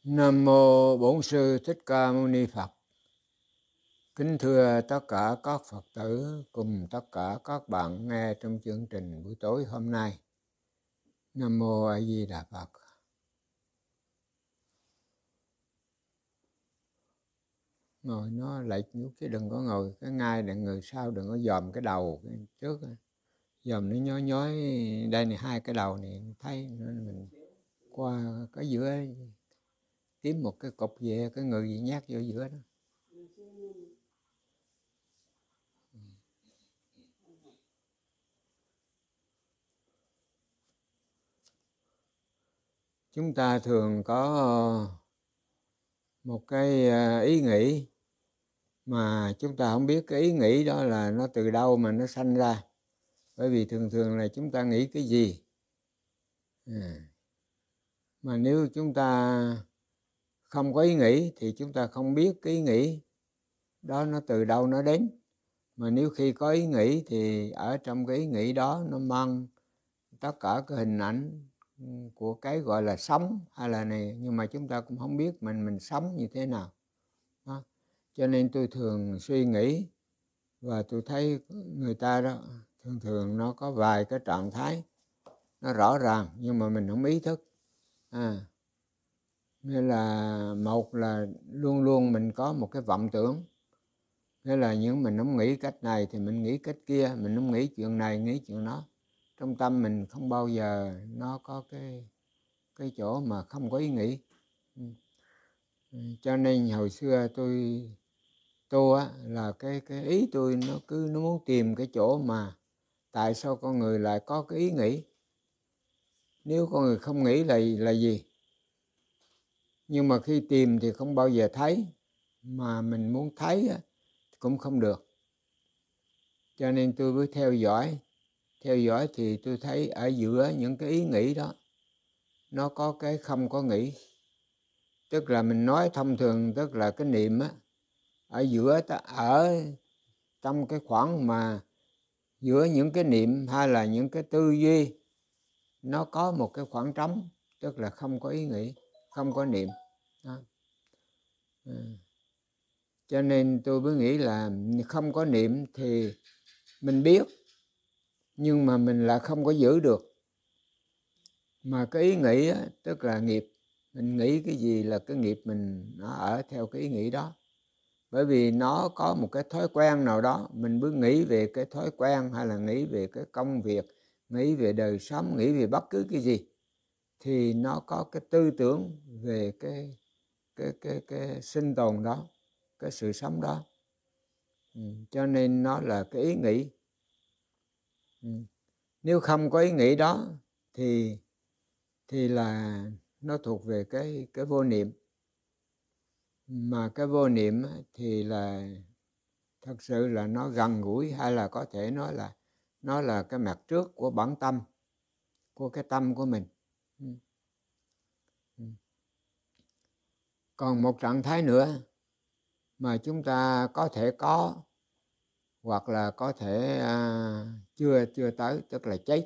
Nam mô Bổn Sư Thích Ca Mâu Ni Phật. Kính thưa tất cả các Phật tử cùng tất cả các bạn nghe trong chương trình buổi tối hôm nay. Nam mô A Di Đà Phật. Ngồi nó lệch chút chứ đừng có ngồi cái ngay, đừng người sau đừng có dòm cái đầu cái trước, dòm nó nhói nhói đây này, hai cái đầu này thấy nên mình qua cái giữa kiếm một cái cục về cái người gì nhát vô giữa đó. Chúng ta thường có một cái ý nghĩ mà chúng ta không biết cái ý nghĩ đó là nó từ đâu mà nó sanh ra. Bởi vì thường thường là chúng ta nghĩ cái gì. Mà nếu chúng ta không có ý nghĩ thì chúng ta không biết cái ý nghĩ đó nó từ đâu nó đến. Mà nếu khi có ý nghĩ thì ở trong cái ý nghĩ đó nó mang tất cả cái hình ảnh của cái gọi là sống hay là này, nhưng mà chúng ta cũng không biết mình sống như thế nào đó. Cho nên tôi thường suy nghĩ và tôi thấy người ta đó thường thường nó có vài cái trạng thái nó rõ ràng nhưng mà mình không ý thức. Nên là một là luôn luôn mình có một cái vọng tưởng, nghĩa là những mình không nghĩ cách này thì mình nghĩ cách kia, mình không nghĩ chuyện này nghĩ chuyện đó. Trong tâm mình không bao giờ nó có cái chỗ mà không có ý nghĩ. Cho nên hồi xưa tôi á là cái ý tôi nó muốn tìm cái chỗ mà tại sao con người lại có cái ý nghĩ. Nếu con người không nghĩ là gì? Nhưng mà khi tìm thì không bao giờ thấy, mà mình muốn thấy á, cũng không được. Cho nên tôi mới theo dõi thì tôi thấy ở giữa những cái ý nghĩ đó nó có cái không có nghĩ. Tức là mình nói thông thường, tức là cái niệm á, ở giữa ở trong cái khoảng mà giữa những cái niệm hay là những cái tư duy nó có một cái khoảng trống, tức là không có ý nghĩ, không có niệm đó. Cho nên tôi mới nghĩ là không có niệm thì mình biết nhưng mà mình lại không có giữ được. Mà cái ý nghĩ á, tức là nghiệp, mình nghĩ cái gì là cái nghiệp mình nó ở theo cái ý nghĩ đó. Bởi vì nó có một cái thói quen nào đó, mình cứ nghĩ về cái thói quen hay là nghĩ về cái công việc, nghĩ về đời sống, nghĩ về bất cứ cái gì thì nó có cái tư tưởng về cái sinh tồn đó, cái sự sống đó. Cho nên nó là cái ý nghĩ. Nếu không có ý nghĩ đó thì là nó thuộc về cái vô niệm. Mà cái vô niệm thì là thật sự là nó gần gũi, hay là có thể nói là nó là cái mặt trước của bản tâm, của cái tâm của mình. Còn một trạng thái nữa mà chúng ta có thể có hoặc là có thể chưa tới, tức là chết.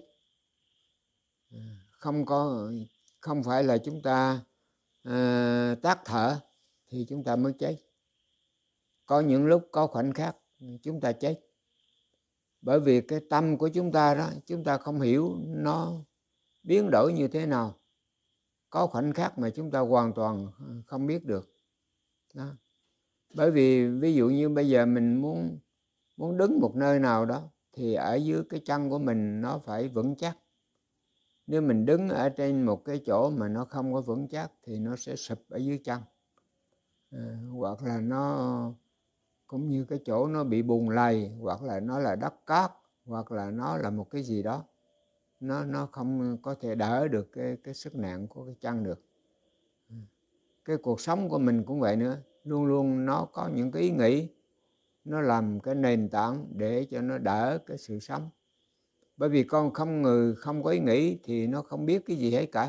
Không phải là chúng ta tắt thở thì chúng ta mới chết. Có những lúc, có khoảnh khắc chúng ta chết. Bởi vì cái tâm của chúng ta đó, chúng ta không hiểu nó biến đổi như thế nào. Có khoảnh khắc mà chúng ta hoàn toàn không biết được đó. Bởi vì ví dụ như bây giờ mình muốn đứng một nơi nào đó thì ở dưới cái chân của mình nó phải vững chắc. Nếu mình đứng ở trên một cái chỗ mà nó không có vững chắc thì nó sẽ sụp ở dưới chân. Hoặc là nó cũng như cái chỗ nó bị bùn lầy, hoặc là nó là đất cát, hoặc là nó là một cái gì đó, nó không có thể đỡ được cái sức nặng của cái chân được. Cái cuộc sống của mình cũng vậy nữa, luôn luôn nó có những cái ý nghĩ, nó làm cái nền tảng để cho nó đỡ cái sự sống. Bởi vì người không có ý nghĩ thì nó không biết cái gì hết cả.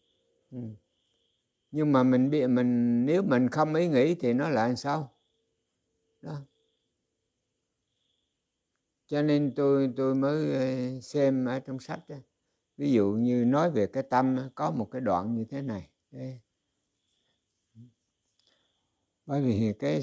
Nhưng mà nếu mình không ý nghĩ thì nó lại làm sao đó. Cho nên tôi mới xem ở trong sách đó. Ví dụ như nói về cái tâm, có một cái đoạn như thế này. Bởi vì cái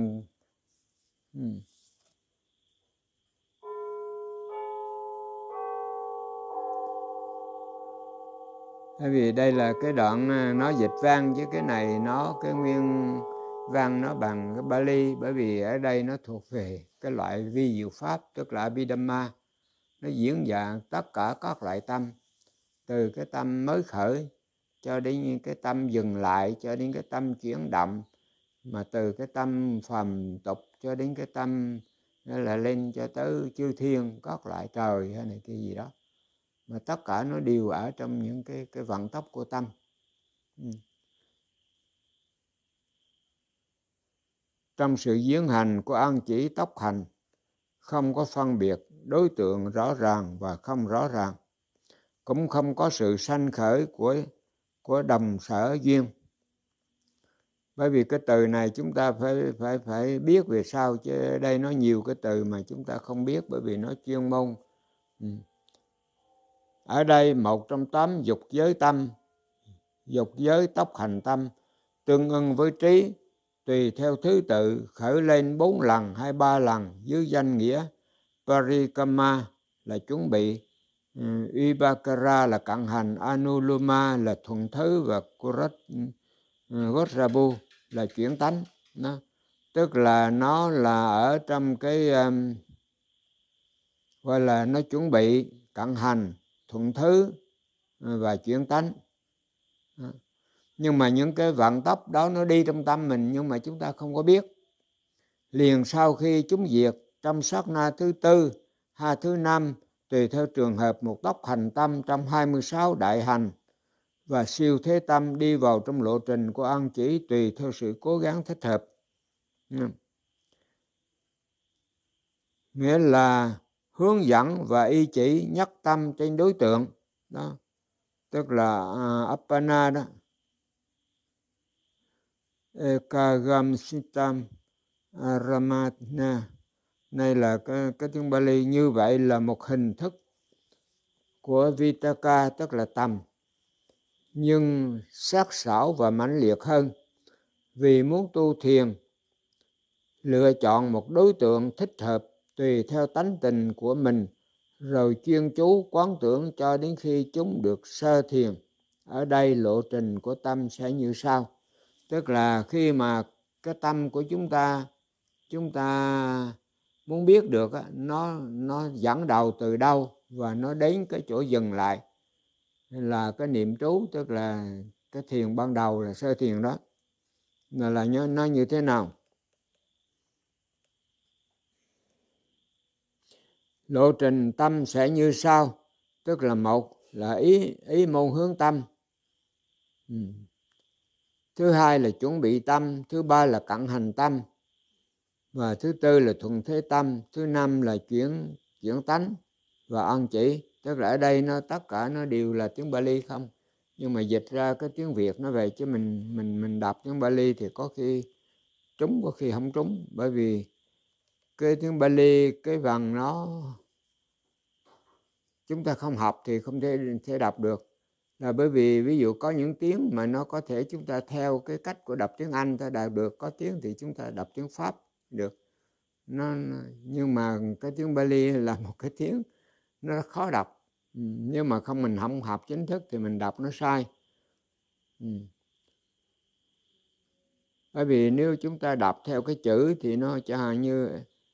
bởi vì đây là cái đoạn nó dịch văn, chứ cái này nó cái nguyên văn nó bằng cái Bali, bởi vì ở đây nó thuộc về cái loại vi diệu pháp, tức là Abhidhamma. Nó diễn dạng tất cả các loại tâm, từ cái tâm mới khởi cho đến cái tâm dừng lại, cho đến cái tâm chuyển động, mà từ cái tâm phàm tục cho đến cái tâm là lên cho tới chư thiên, các loại trời hay này kia gì đó, mà tất cả nó đều ở trong những cái vận tốc của tâm. Trong sự diễn hành của ân chỉ tốc hành, không có phân biệt đối tượng rõ ràng và không rõ ràng, cũng không có sự sanh khởi của đồng sở duyên. Bởi vì cái từ này chúng ta phải biết về sau, chứ đây nó nhiều cái từ mà chúng ta không biết, bởi vì nó chuyên môn. Ở đây một trong 8 dục giới tâm, dục giới tốc hành tâm, tương ưng với trí, tùy theo thứ tự khởi lên 4 lần hay 3 lần dưới danh nghĩa Parikama là chuẩn bị, Vibhakara là cận hành, Anuloma là thuận thứ, và Gorabu là chuyển tánh. Tức là nó là ở trong cái gọi là nó chuẩn bị, cận hành, thuận thứ và chuyển tánh. Nhưng mà những cái vận tốc đó nó đi trong tâm mình, nhưng mà chúng ta không có biết. Liền sau khi chúng diệt, trong sát na thứ tư hay thứ năm, tùy theo trường hợp, một tốc hành tâm trong 26 đại hành và siêu thế tâm đi vào trong lộ trình của ân chỉ, tùy theo sự cố gắng thích hợp. Nghĩa là hướng dẫn và y chỉ nhất tâm trên đối tượng đó, tức là Appana đó, Ekagamsitam Aramana. Này là cái tiếng Bali. Như vậy là một hình thức của Vitaka, tức là tầm, nhưng sắc sảo và mãnh liệt hơn. Vì muốn tu thiền, lựa chọn một đối tượng thích hợp tùy theo tánh tình của mình, rồi chuyên chú quán tưởng cho đến khi chúng được sơ thiền. Ở đây lộ trình của tâm sẽ như sau. Tức là khi mà cái tâm của chúng ta muốn biết được nó dẫn đầu từ đâu và nó đến cái chỗ dừng lại là cái niệm trú, tức là cái thiền ban đầu là sơ thiền đó, là nó như thế nào. Lộ trình tâm sẽ như sau, tức là một là ý môn hướng tâm, thứ hai là chuẩn bị tâm, thứ ba là cận hành tâm, và thứ tư là thuận thế tâm, thứ năm là chuyển tánh và ân chỉ. Tức là ở đây nó tất cả nó đều là tiếng Bali không, nhưng mà dịch ra cái tiếng Việt nó về, chứ mình đọc tiếng Bali thì có khi trúng có khi không trúng, bởi vì cái tiếng Bali cái vần nó chúng ta không học thì không thể đọc được, là bởi vì ví dụ có những tiếng mà nó có thể chúng ta theo cái cách của đọc tiếng Anh ta đọc được, có tiếng thì chúng ta đọc tiếng Pháp được. Nhưng mà cái tiếng Bali là một cái tiếng nó khó đọc, nếu mà mình không học chính thức thì mình đọc nó sai. Bởi vì nếu chúng ta đọc theo cái chữ thì nó chẳng hạn như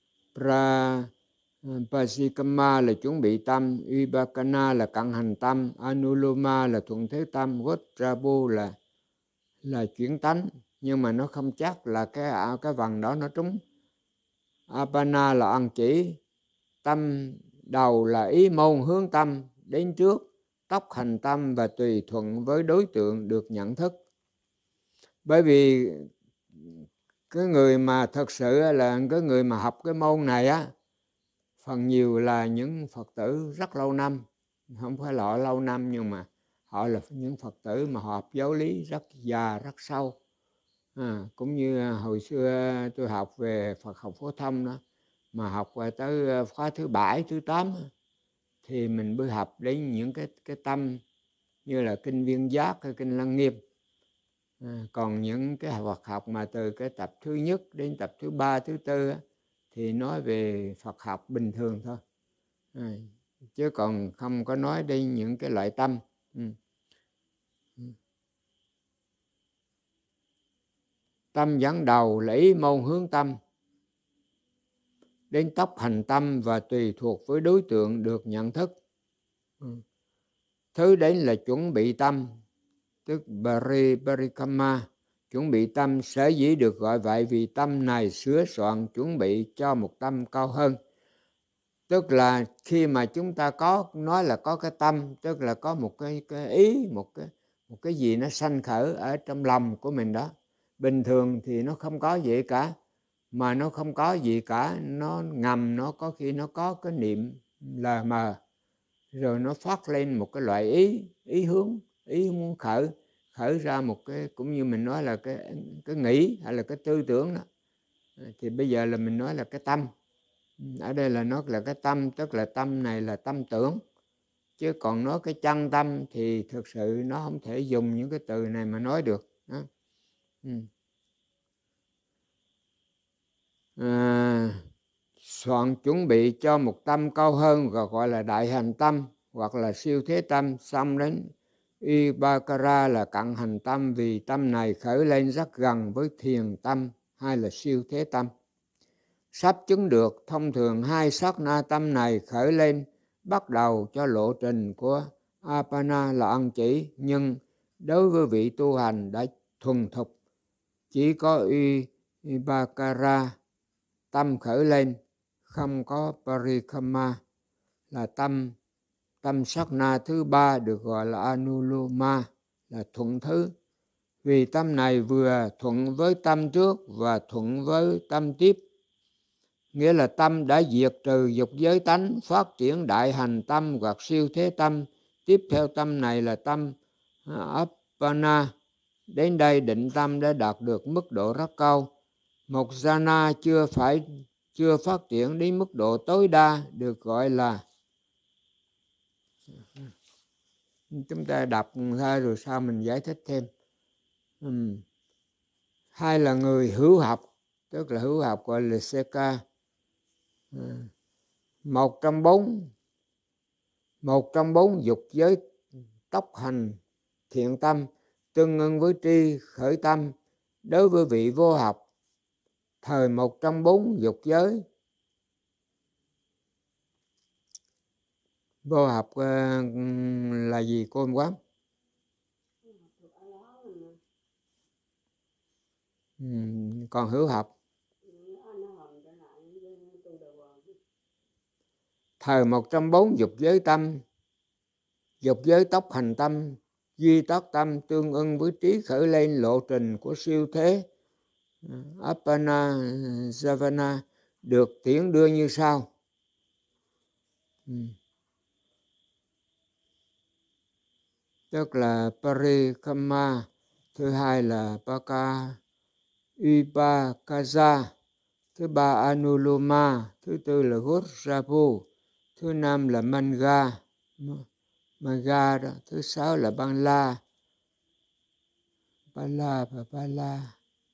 Pasikama là chuẩn bị tâm, Vibhakana là cận hành tâm, Anuloma là thuận thế tâm, Gotrabu là chuyển tánh, nhưng mà nó không chắc là cái vần đó nó trúng. Apana là ân chỉ, tâm đầu là ý môn hướng tâm đến trước, tốc hành tâm và tùy thuận với đối tượng được nhận thức. Bởi vì cái người mà thật sự là cái người mà học cái môn này á, phần nhiều là những Phật tử rất lâu năm, không phải là họ lâu năm, nhưng mà họ là những Phật tử mà họ học giáo lý rất già, rất sâu. Cũng như hồi xưa tôi học về Phật học phổ thông đó, mà học tới khóa thứ 7, thứ 8 thì mình mới học đến những cái tâm như là kinh Viên Giác hay kinh Lăng Nghiêm. Còn những cái Phật học mà từ cái tập thứ nhất đến tập thứ 3, thứ 4 thì nói về Phật học bình thường thôi, chứ còn không có nói đến những cái loại tâm. Tâm dẫn đầu lấy môn hướng tâm đến tốc hành tâm và tùy thuộc với đối tượng được nhận thức. Thứ đến là chuẩn bị tâm, tức Parikama. Chuẩn bị tâm sở dĩ được gọi vậy vì tâm này sửa soạn chuẩn bị cho một tâm cao hơn. Tức là khi mà chúng ta có nói là có cái tâm, tức là có một cái ý, một cái gì nó sanh khởi ở trong lòng của mình đó. Bình thường thì nó không có gì cả, mà nó không có gì cả, nó ngầm, nó có khi nó có cái niệm lờ mờ, rồi nó phát lên một cái loại ý hướng, ý muốn khởi ra một cái, cũng như mình nói là cái nghĩ hay là cái tư tưởng đó. Thì bây giờ là mình nói là cái tâm. Ở đây là nó là cái tâm, tức là tâm này là tâm tưởng. Chứ còn nói cái chân tâm thì thực sự nó không thể dùng những cái từ này mà nói được đó. Soạn chuẩn bị cho một tâm cao hơn và gọi là đại hành tâm hoặc là siêu thế tâm. Xong đến Ibakara là cận hành tâm, vì tâm này khởi lên rất gần với thiền tâm hay là siêu thế tâm. Sắp chứng được, thông thường hai sát na tâm này khởi lên bắt đầu cho lộ trình của Apana là ân chỉ, nhưng đối với vị tu hành đã thuần thục chỉ có Ibakara tâm khởi lên, không có Parikama là tâm sát na thứ ba được gọi là Anuloma là thuận thứ. Vì tâm này vừa thuận với tâm trước và thuận với tâm tiếp, nghĩa là tâm đã diệt trừ dục giới tánh, phát triển đại hành tâm hoặc siêu thế tâm. Tiếp theo tâm này là tâm Appana. Đến đây định tâm đã đạt được mức độ rất cao. Một jhana chưa phát triển đến mức độ tối đa được gọi là, chúng ta đọc thôi rồi sau mình giải thích thêm. Hai là người hữu học, tức là hữu học gọi là Seka. Một trong bốn dục giới tốc hành thiện tâm tương ưng với tri khởi tâm. Đối với vị vô học, thời một trong bốn dục giới vô học là gì cô quán? Còn hữu học thời một trong bốn dục giới tâm, dục giới tốc hành tâm, duy tất tâm tương ưng với trí khởi lên lộ trình của siêu thế Appana Javana được tiễn đưa như sau. Tức là Parikama, thứ hai là Upakaja, thứ ba Anuloma, thứ tư là Gotrapu, thứ năm là Manga đó, thứ sáu là Bala và Bala.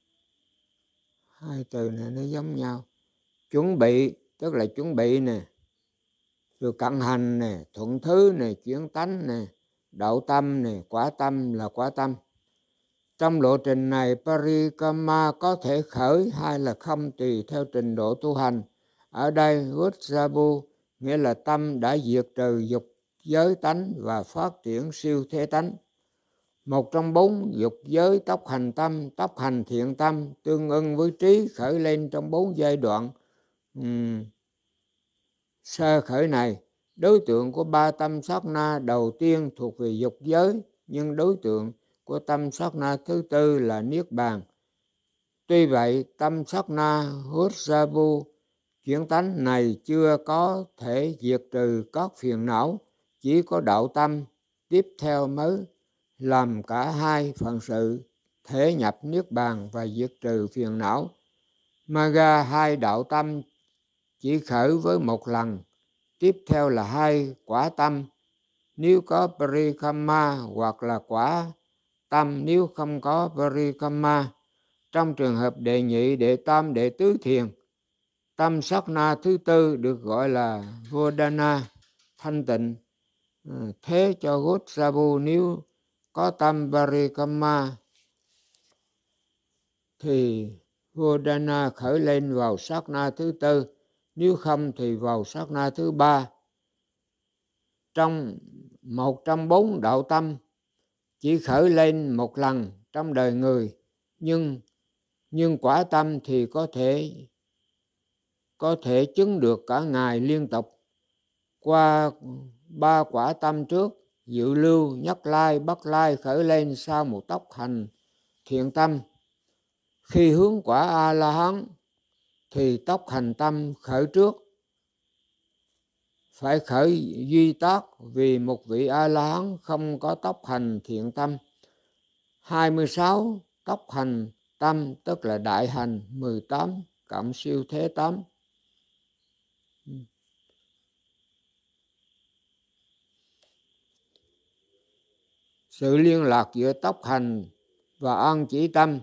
Hai từ này nó giống nhau. Chuẩn bị tức là chuẩn bị nè, rồi cận hành nè, thuận thứ nè, chuyển tánh nè, đậu tâm nè, quả tâm là quả tâm. Trong lộ trình này Parikama có thể khởi hay là không tùy theo trình độ tu hành. Ở đây Gotrapu nghĩa là tâm đã diệt trừ dục giới tánh và phát triển siêu thế tánh. Một trong bốn dục giới tốc hành tâm, tốc hành thiện tâm tương ưng với trí khởi lên trong bốn giai đoạn sơ khởi này. Đối tượng của ba tâm sát na đầu tiên thuộc về dục giới, nhưng đối tượng của tâm sát na thứ tư là niết bàn. Tuy vậy, tâm sát na Gotrapu chuyển tánh này chưa có thể diệt trừ các phiền não, chỉ có đạo tâm tiếp theo mới làm cả hai phận sự thể nhập niết bàn và diệt trừ phiền não. Maga hai đạo tâm chỉ khởi với một lần, tiếp theo là hai quả tâm. Nếu có Parikama hoặc là quả tâm nếu không có Parikamma. Trong trường hợp đệ nhị, đệ tam, đệ tứ thiền, tâm sát na thứ tư được gọi là Vodana, thanh tịnh. Thế cho Gotsabu nếu có tâm Parikamma thì Vodana khởi lên vào sát na thứ tư, nếu không thì vào sát na thứ ba. Trong một trong bốn đạo tâm chỉ khởi lên một lần trong đời người, nhưng quả tâm thì có thể chứng được cả ngày liên tục. Qua ba quả tâm trước, dự lưu, nhất lai, bất lai khởi lên sau một tốc hành thiện tâm. Khi hướng quả A-la-hán thì tốc hành tâm khởi trước. Phải khởi duy tác vì một vị A-la-hán không có tốc hành thiện tâm. 26 tốc hành tâm tức là đại hành 18 cộng siêu thế 8. Sự liên lạc giữa tốc hành và an chỉ tâm.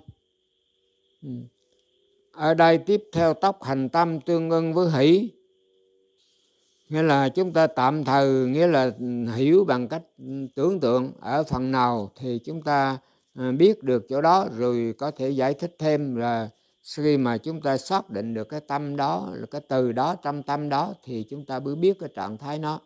Ở đây tiếp theo tốc hành tâm tương ưng với hỷ. Nghĩa là chúng ta tạm thời nghĩa là hiểu bằng cách tưởng tượng ở phần nào thì chúng ta biết được chỗ đó, rồi có thể giải thích thêm là khi mà chúng ta xác định được cái tâm đó, cái từ đó trong tâm đó thì chúng ta mới biết cái trạng thái nó.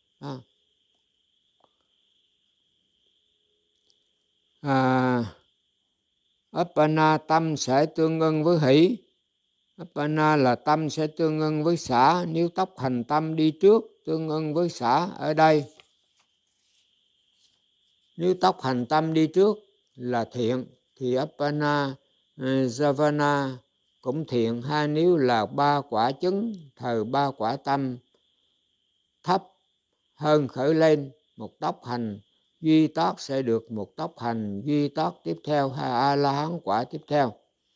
Appana tâm sẽ tương ưng với hỷ. Appana là tâm sẽ tương ưng với xả. Nếu tốc hành tâm đi trước tương ưng với xả ở đây. Nếu tốc hành tâm đi trước là thiện thì Appana Javana cũng thiện. Hay nếu là ba quả chứng thời ba quả tâm thấp hơn khởi lên một tốc hành duy tác sẽ được một tốc hành duy tác tiếp theo hay A-la-hán quả tiếp theo.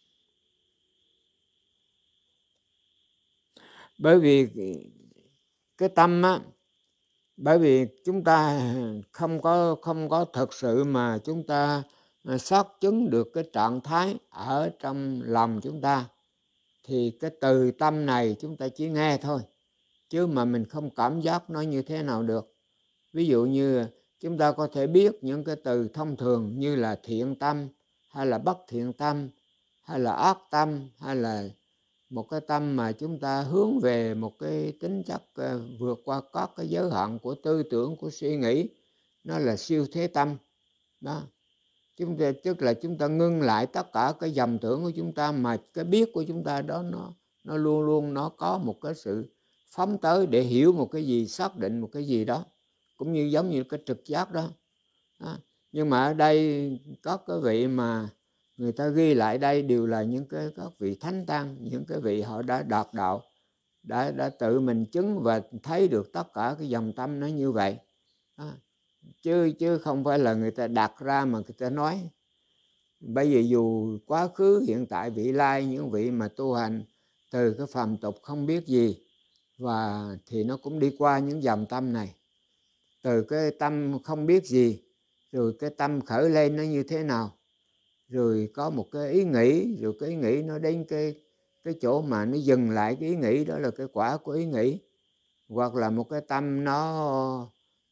Bởi vì cái tâm á, bởi vì chúng ta không có thực sự mà chúng ta xác chứng được cái trạng thái ở trong lòng chúng ta, thì cái từ tâm này chúng ta chỉ nghe thôi, chứ mà mình không cảm giác nó như thế nào được. Ví dụ như chúng ta có thể biết những cái từ thông thường như là thiện tâm hay là bất thiện tâm hay là ác tâm, hay là một cái tâm mà chúng ta hướng về một cái tính chất vượt qua các cái giới hạn của tư tưởng, của suy nghĩ, nó là siêu thế tâm đó. Chúng ta tức là chúng ta ngưng lại tất cả cái dòng tưởng của chúng ta, mà cái biết của chúng ta đó nó luôn luôn nó có một cái sự phóng tới để hiểu một cái gì, xác định một cái gì đó, cũng như giống như cái trực giác đó. Nhưng mà ở đây có cái vị mà người ta ghi lại đây đều là những các vị thánh tăng, những cái vị họ đã đạt đạo, đã tự mình chứng và thấy được tất cả cái dòng tâm nó như vậy. Chứ không phải là người ta đặt ra mà người ta nói. Bây giờ dù quá khứ, hiện tại, vị lai, những vị mà tu hành từ cái phàm tục không biết gì, và thì nó cũng đi qua những dòng tâm này. Từ cái tâm không biết gì, rồi cái tâm khởi lên nó như thế nào, rồi có một cái ý nghĩ, rồi cái ý nghĩ nó đến cái chỗ mà nó dừng lại cái ý nghĩ đó là cái quả của ý nghĩ. Hoặc là một cái tâm nó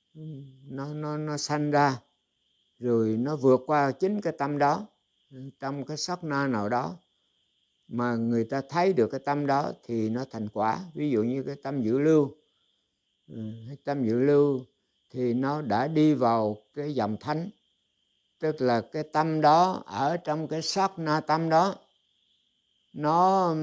sanh ra, rồi nó vượt qua chính cái tâm đó, trong cái sát na nào đó mà người ta thấy được cái tâm đó thì nó thành quả. Ví dụ như cái tâm dự lưu, tâm dự lưu thì nó đã đi vào cái dòng thánh, tức là cái tâm đó ở trong cái sát na tâm đó, nó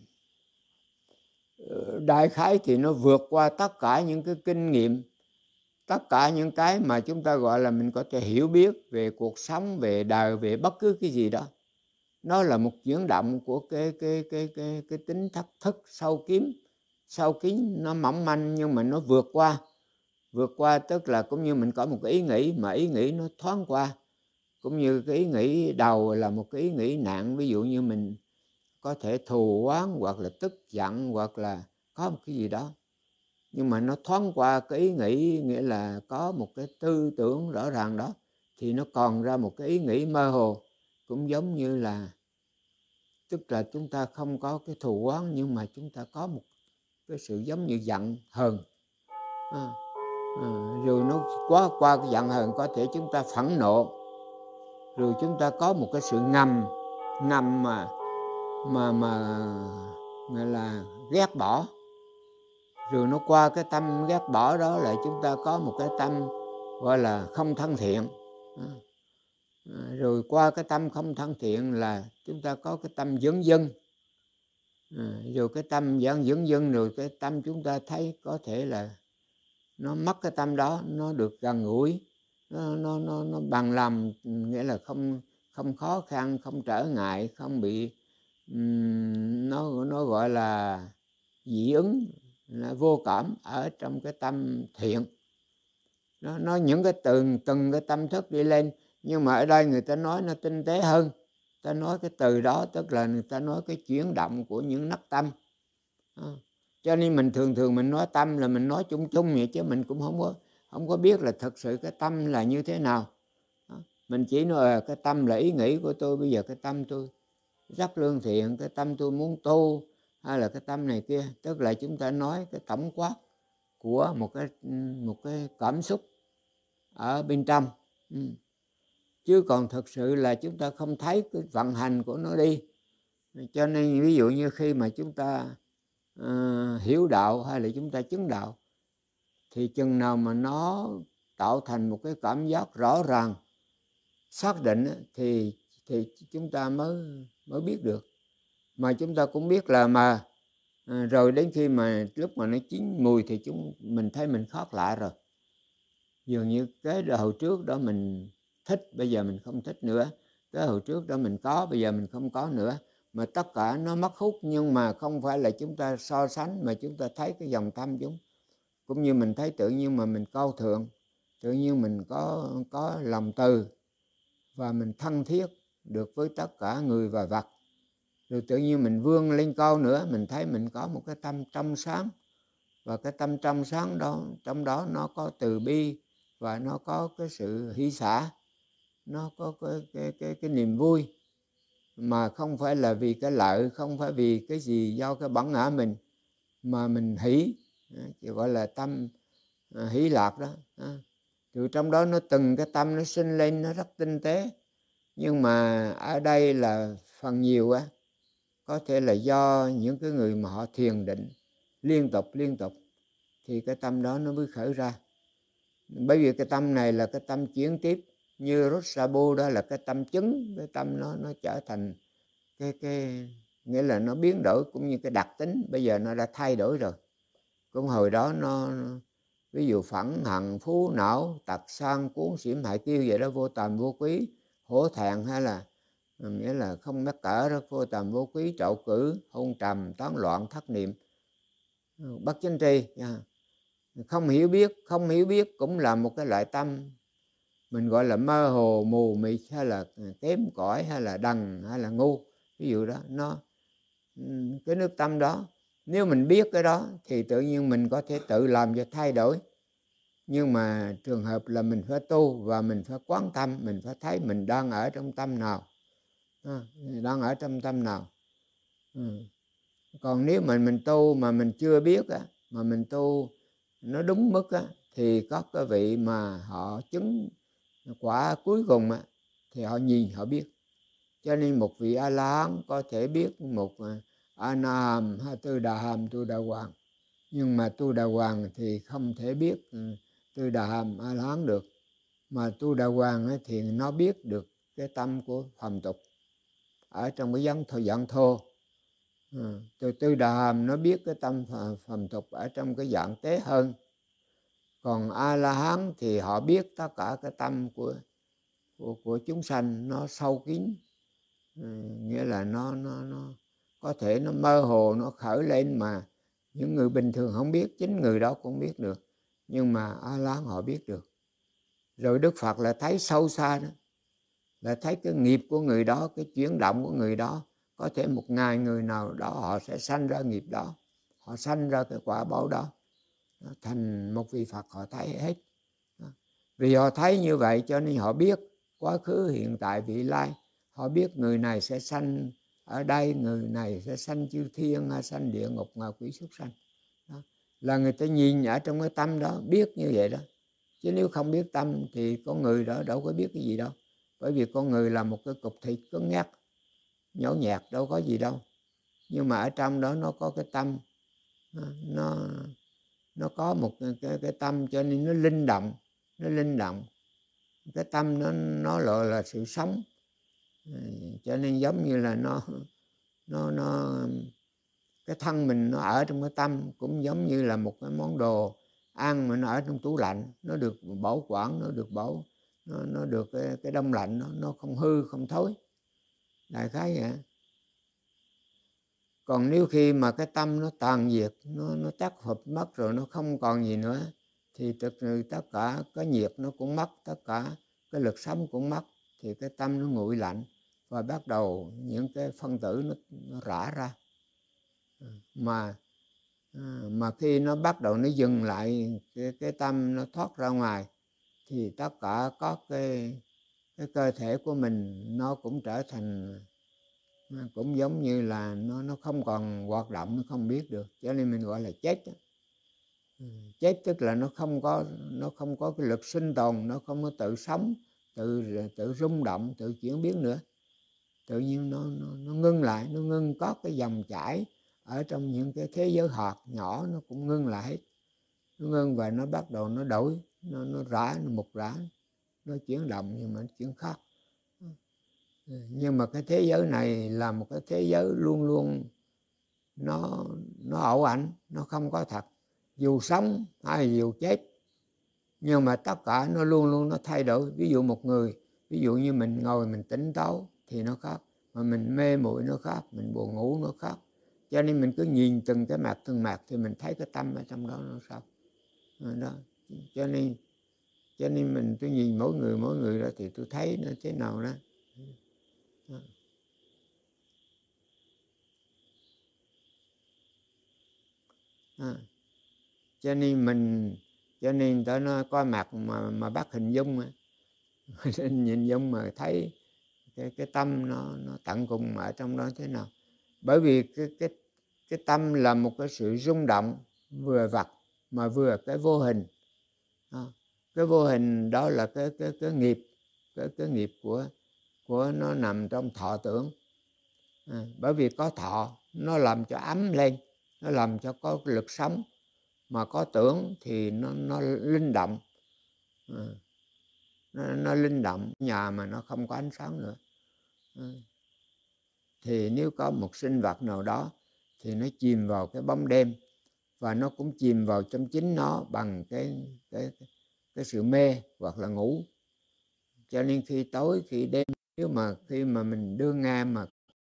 đại khái thì nó vượt qua tất cả những cái kinh nghiệm, tất cả những cái mà chúng ta gọi là mình có thể hiểu biết về cuộc sống, về đời, về bất cứ cái gì đó. Nó là một chuyển động của cái tính thất thức sâu kín, nó mỏng manh nhưng mà nó vượt qua, tức là cũng như mình có một cái ý nghĩ mà ý nghĩ nó thoáng qua, cũng như cái ý nghĩ đầu là một cái ý nghĩ nặng, ví dụ như mình có thể thù oán hoặc là tức giận hoặc là có một cái gì đó, nhưng mà nó thoáng qua cái ý nghĩ, nghĩa là có một cái tư tưởng rõ ràng đó, thì nó còn ra một cái ý nghĩ mơ hồ, cũng giống như là tức là chúng ta không có cái thù oán, nhưng mà chúng ta có một cái sự giống như giận hờn. Rồi nó qua cái giận hờn có thể chúng ta phẫn nộ, rồi chúng ta có một cái sự ngầm mà gọi là ghét bỏ, rồi nó qua cái tâm ghét bỏ đó lại chúng ta có một cái tâm gọi là không thân thiện. Rồi qua cái tâm không thân thiện là chúng ta có cái tâm dửng dưng. Rồi cái tâm dửng dưng, rồi cái tâm chúng ta thấy có thể là nó mất cái tâm đó, nó được gần gũi, nó bằng lòng, nghĩa là không khó khăn, không trở ngại, không bị nó gọi là dị ứng, là vô cảm ở trong cái tâm thiện. Nó những cái từng cái tâm thức đi lên, nhưng mà ở đây người ta nói nó tinh tế hơn. Ta nói cái từ đó tức là người ta nói cái chuyển động của những nấc tâm. Cho nên mình thường mình nói tâm là mình nói chung chung vậy, chứ mình cũng không có biết là thật sự cái tâm là như thế nào. Mình chỉ nói cái tâm là ý nghĩ của tôi, bây giờ cái tâm tôi rất lương thiện, cái tâm tôi muốn tu, hay là cái tâm này kia, tức là chúng ta nói cái tổng quát của một cái cảm xúc ở bên trong. Chứ còn thực sự là chúng ta không thấy cái vận hành của nó đi. Cho nên ví dụ như khi mà chúng ta hiểu đạo hay là chúng ta chứng đạo, thì chừng nào mà nó tạo thành một cái cảm giác rõ ràng, xác định, thì chúng ta mới biết được. Mà chúng ta cũng biết là rồi đến khi mà lúc mà nó chín mùi thì mình thấy mình khác lạ rồi. Dường như cái hồi trước đó mình thích, bây giờ mình không thích nữa. Cái hồi trước đó mình có, bây giờ mình không có nữa. Mà tất cả nó mất hút, nhưng mà không phải là chúng ta so sánh, mà chúng ta thấy cái dòng tâm chúng. Cũng như mình thấy tự nhiên mà mình cao thượng, tự nhiên mình có lòng từ, và mình thân thiết được với tất cả người và vật. Rồi tự nhiên mình vươn lên cao nữa, mình thấy mình có một cái tâm trong sáng. Và cái tâm trong sáng đó, trong đó nó có từ bi, và nó có cái sự hỷ xả, nó có cái niềm vui, mà không phải là vì cái lợi, không phải vì cái gì do cái bản ngã mình, mà mình hỷ, chỉ gọi là tâm hỷ lạc đó. Từ trong đó nó từng cái tâm nó sinh lên, nó rất tinh tế. Nhưng mà ở đây là phần nhiều có thể là do những cái người mà họ thiền định liên tục thì cái tâm đó nó mới khởi ra. Bởi vì cái tâm này là cái tâm chuyển tiếp, như Rosabo đó là cái tâm chứng, cái tâm nó trở thành cái nghĩa là nó biến đổi, cũng như cái đặc tính bây giờ nó đã thay đổi rồi. Cũng hồi đó nó ví dụ phẫn hận phú não tật sang cuốn xỉm hại tiêu vậy đó, vô tầm vô quý, hổ thẹn, hay là nghĩa là không mắc cỡ đó, vô tầm vô quý, trạo cử, hôn trầm, tán loạn, thất niệm, bất chánh tri. Không hiểu biết cũng là một cái loại tâm mình gọi là mơ hồ, mù mịt, hay là kém cỏi, hay là đần, hay là ngu. Ví dụ đó, nó cái nước tâm đó, nếu mình biết cái đó thì tự nhiên mình có thể tự làm cho thay đổi. Nhưng mà trường hợp là mình phải tu, và mình phải quán tâm, mình phải thấy mình đang ở trong tâm nào, đang ở trong tâm nào. Còn nếu mình tu mà mình chưa biết mà mình tu nó đúng mức thì có cái vị mà họ chứng quả cuối cùng thì họ nhìn họ biết. Cho nên một vị A La Hán có thể biết một A Na Hàm hay Tư Đà Hàm, Tu Đà Hoàng, nhưng mà Tu Đà Hoàng thì không thể biết Tư Đà Hàm A La Hán được. Mà Tu Đà Hoàng thì nó biết được cái tâm của phàm tục ở trong cái dạng thô. Từ Tư Đà Hàm nó biết cái tâm phàm tục ở trong cái dạng tế hơn. Còn A La Hán thì họ biết tất cả cái tâm của chúng sanh nó sâu kín, nghĩa là nó có thể nó mơ hồ, nó khởi lên mà những người bình thường không biết, chính người đó cũng biết được, nhưng mà A La Hán họ biết được. Rồi Đức Phật là thấy sâu xa đó, là thấy cái nghiệp của người đó, cái chuyển động của người đó. Có thể một ngày người nào đó họ sẽ sanh ra nghiệp đó, họ sanh ra cái quả báo đó, thành một vị Phật họ thấy hết. Vì họ thấy như vậy cho nên họ biết quá khứ, hiện tại, vị lai. Họ biết người này sẽ sanh ở đây, người này sẽ sanh chư thiên, hay sanh địa ngục, ngạ quỷ, súc sanh. Đó. Là người ta nhìn ở trong cái tâm đó, biết như vậy đó. Chứ nếu không biết tâm thì con người đó đâu có biết cái gì đâu. Bởi vì con người là một cái cục thịt cứng nhắc, nhão nhạt, đâu có gì đâu. Nhưng mà ở trong đó nó có cái tâm, nó có một cái tâm, cho nên nó linh động. Nó linh động. Cái tâm nó là sự sống. Cho nên giống như là nó cái thân mình nó ở trong cái tâm, cũng giống như là một cái món đồ ăn mà nó ở trong tủ lạnh, nó được bảo quản, nó được nó được cái đông lạnh, nó không hư không thối, đại khái vậy. Còn nếu khi mà cái tâm nó tàn diệt, nó tắt hợp mất rồi, nó không còn gì nữa, thì tất cả cái nhiệt nó cũng mất, tất cả cái lực sống cũng mất, thì cái tâm nó nguội lạnh và bắt đầu những cái phân tử nó rã ra. Mà khi nó bắt đầu nó dừng lại, cái tâm nó thoát ra ngoài, thì tất cả có cái cơ thể của mình nó cũng trở thành, cũng giống như là nó không còn hoạt động, nó không biết được, cho nên mình gọi là chết. Chết tức là nó không có cái lực sinh tồn, nó không có tự sống, tự rung động, tự chuyển biến nữa. Tự nhiên nó ngưng lại, nó ngưng có cái dòng chảy ở trong những cái thế giới hạt nhỏ, nó cũng ngưng lại hết. Nó ngưng và nó bắt đầu nó đổi, nó rã, nó mục rã, nó chuyển động nhưng mà nó chuyển khác. Nhưng mà cái thế giới này là một cái thế giới luôn luôn nó ảo ảnh, nó không có thật, dù sống hay dù chết. Nhưng mà tất cả nó luôn luôn nó thay đổi. Ví dụ một người, ví dụ như mình ngồi mình tỉnh táo thì nó khác, mà mình mê muội nó khác, mình buồn ngủ nó khác. Cho nên mình cứ nhìn từng cái mặt thì mình thấy cái tâm ở trong đó nó sao đó. Cho nên tôi nhìn mỗi người đó thì tôi thấy nó thế nào đó. Cho nên tao nó coi mặt mà bắt hình dung nhìn dung mà thấy cái tâm nó tận cùng ở trong đó thế nào. Bởi vì cái tâm là một cái sự rung động vừa vật mà vừa cái vô hình. Cái vô hình đó là cái nghiệp, cái nghiệp của nó nằm trong thọ tưởng. Bởi vì có thọ nó làm cho ấm lên, nó làm cho có lực sống, mà có tưởng thì nó linh động. Nó linh động. Nhà mà nó không có ánh sáng nữa, thì nếu có một sinh vật nào đó thì nó chìm vào cái bóng đêm, và nó cũng chìm vào trong chính nó bằng cái sự mê hoặc là ngủ. Cho nên khi tối khi đêm, nếu mà khi mà mình đưa nghe mà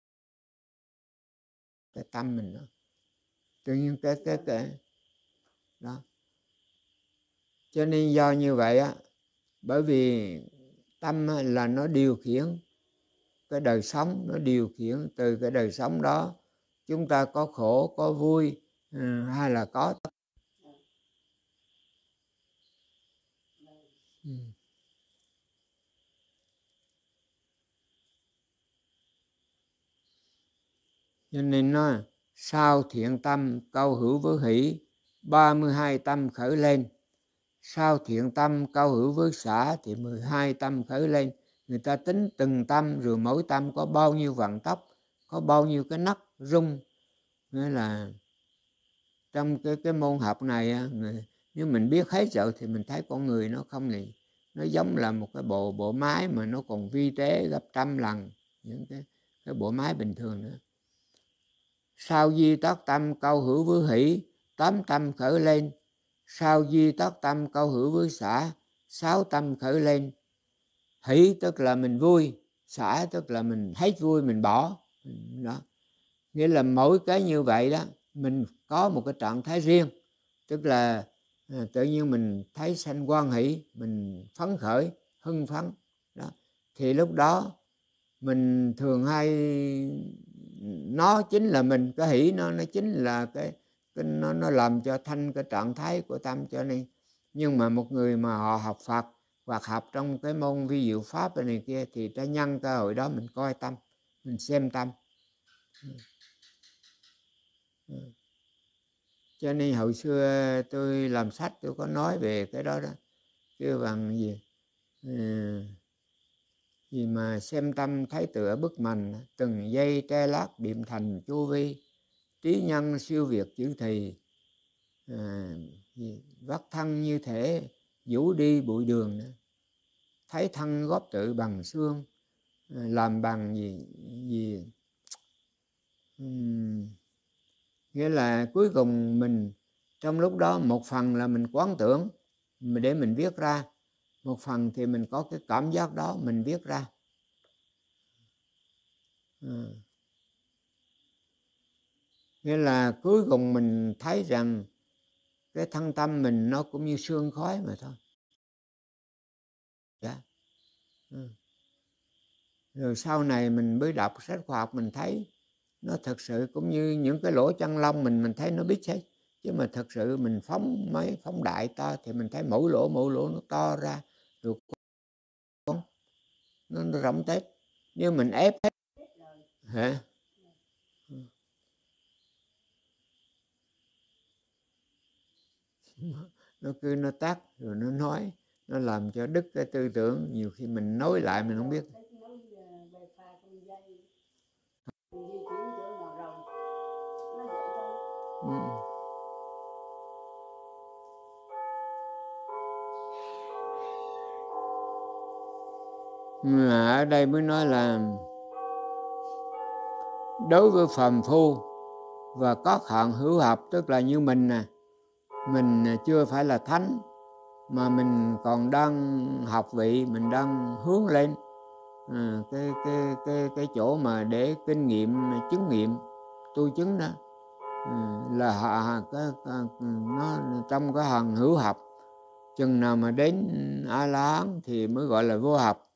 cái tâm mình nó tự nhiên cái đó. Cho nên do như vậy á, bởi vì tâm là nó điều khiển cái đời sống, nó điều khiển từ cái đời sống đó chúng ta có khổ có vui, hay là có cho nên nó sao thiện tâm câu hữu với hỷ, 32 tâm khởi lên. Sao thiện tâm câu hữu với xả thì 12 tâm khởi lên. Người ta tính từng tâm, rồi mỗi tâm có bao nhiêu vận tốc, có bao nhiêu cái nấc rung. Nghĩa là trong cái môn học này, nếu mình biết hết rồi thì mình thấy con người nó không nghĩ, nó giống là một cái bộ máy mà nó còn vi tế gấp trăm lần những cái bộ máy bình thường nữa. Sao di tác tâm câu hữu với hỷ, 8 tâm khởi lên. Sao di tác tâm câu hữu với xả, 6 tâm khởi lên. Hỷ tức là mình vui, xả tức là mình hết vui mình bỏ đó. Nghĩa là mỗi cái như vậy đó, mình có một cái trạng thái riêng. Tức là tự nhiên mình thấy sanh hoan hỷ, mình phấn khởi, hưng phấn đó. Thì lúc đó mình thường hay, nó chính là mình, cái hỷ nó chính là cái nó làm cho thanh cái trạng thái của tâm. Cho nên nhưng mà một người mà họ học Phật hoặc học trong cái môn vi diệu pháp này kia, thì ta nhân cơ hội đó mình coi tâm, mình xem tâm. Cho nên hồi xưa tôi làm sách tôi có nói về cái đó đó, kêu bằng gì mà xem tâm thấy tựa bức mành, từng giây tre lát điệm thành chu vi, trí nhân siêu việt chữ thì, vắt thân như thể vũ đi bụi đường nữa, thấy thân góp tự bằng xương, làm bằng gì nghĩa là cuối cùng mình trong lúc đó một phần là mình quán tưởng để mình viết ra, một phần thì mình có cái cảm giác đó mình viết ra. Nghĩa là cuối cùng mình thấy rằng cái thân tâm mình nó cũng như sương khói mà thôi. Dạ. Rồi sau này mình mới đọc sách khoa học mình thấy nó thật sự cũng như những cái lỗ chân lông mình thấy nó biết hết, chứ mà thật sự mình phóng đại to thì mình thấy mỗi lỗ nó to ra, rồi nó rộng tết. Nếu mình ép hết hả? Nó cứ nó tắt rồi nó nói, nó làm cho đứt cái tư tưởng, nhiều khi mình nói lại mình không biết. Mà ở đây mới nói là đối với phàm phu và có hạn hữu học, tức là như mình nè, mình chưa phải là thánh mà mình còn đang học vị, mình đang hướng lên cái chỗ mà để kinh nghiệm chứng nghiệm tu chứng đó, là nó trong cái hàng hữu học. Chừng nào mà đến A La Hán thì mới gọi là vô học.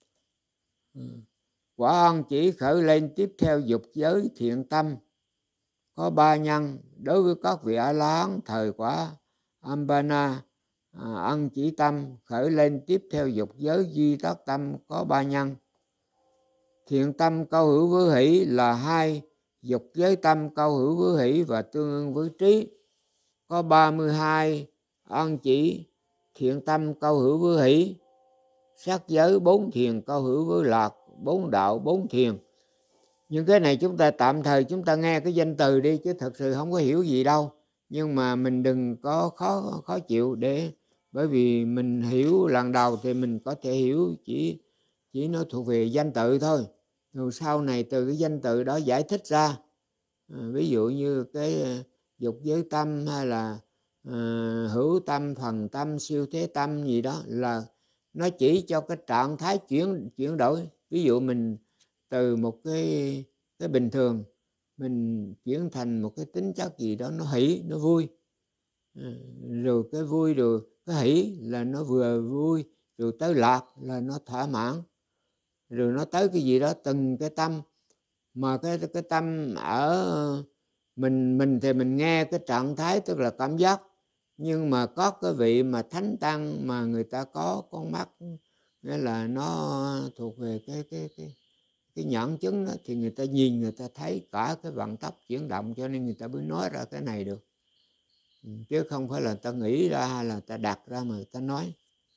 Quả ân chỉ khởi lên tiếp theo dục giới thiện tâm có ba nhân. Đối với các vị A La Hán thời quả Ambana, ân chỉ tâm khởi lên tiếp theo dục giới duy tác tâm có ba nhân. Thiện tâm câu hữu với hỷ là hai, dục giới tâm câu hữu với hỷ và tương ưng với trí có 32 ân chỉ. Thiện tâm câu hữu với hỷ, sắc giới 4 thiền câu hữu với lạc, 4 đạo 4 thiền. Nhưng cái này chúng ta tạm thời chúng ta nghe cái danh từ đi, chứ thật sự không có hiểu gì đâu. Nhưng mà mình đừng có khó chịu, để bởi vì mình hiểu lần đầu thì mình có thể hiểu chỉ nó thuộc về danh tự thôi. Rồi sau này từ cái danh từ đó giải thích ra, ví dụ như cái dục giới tâm hay là hữu tâm, phần tâm, siêu thế tâm gì đó, là nó chỉ cho cái trạng thái chuyển đổi. Ví dụ mình từ một cái bình thường mình chuyển thành một cái tính chất gì đó nó hỷ, nó vui, rồi cái vui rồi cái hỷ là nó vừa vui, rồi tới lạc là nó thỏa mãn, rồi nó tới cái gì đó từng cái tâm. Mà cái tâm ở mình thì mình nghe cái trạng thái tức là cảm giác. Nhưng mà có cái vị mà thánh tăng mà người ta có con mắt, nghĩa là nó thuộc về cái nhãn chứng đó, thì người ta nhìn người ta thấy cả cái vận tốc chuyển động, cho nên người ta mới nói ra cái này được, chứ không phải là ta nghĩ ra hay là ta đặt ra mà ta nói.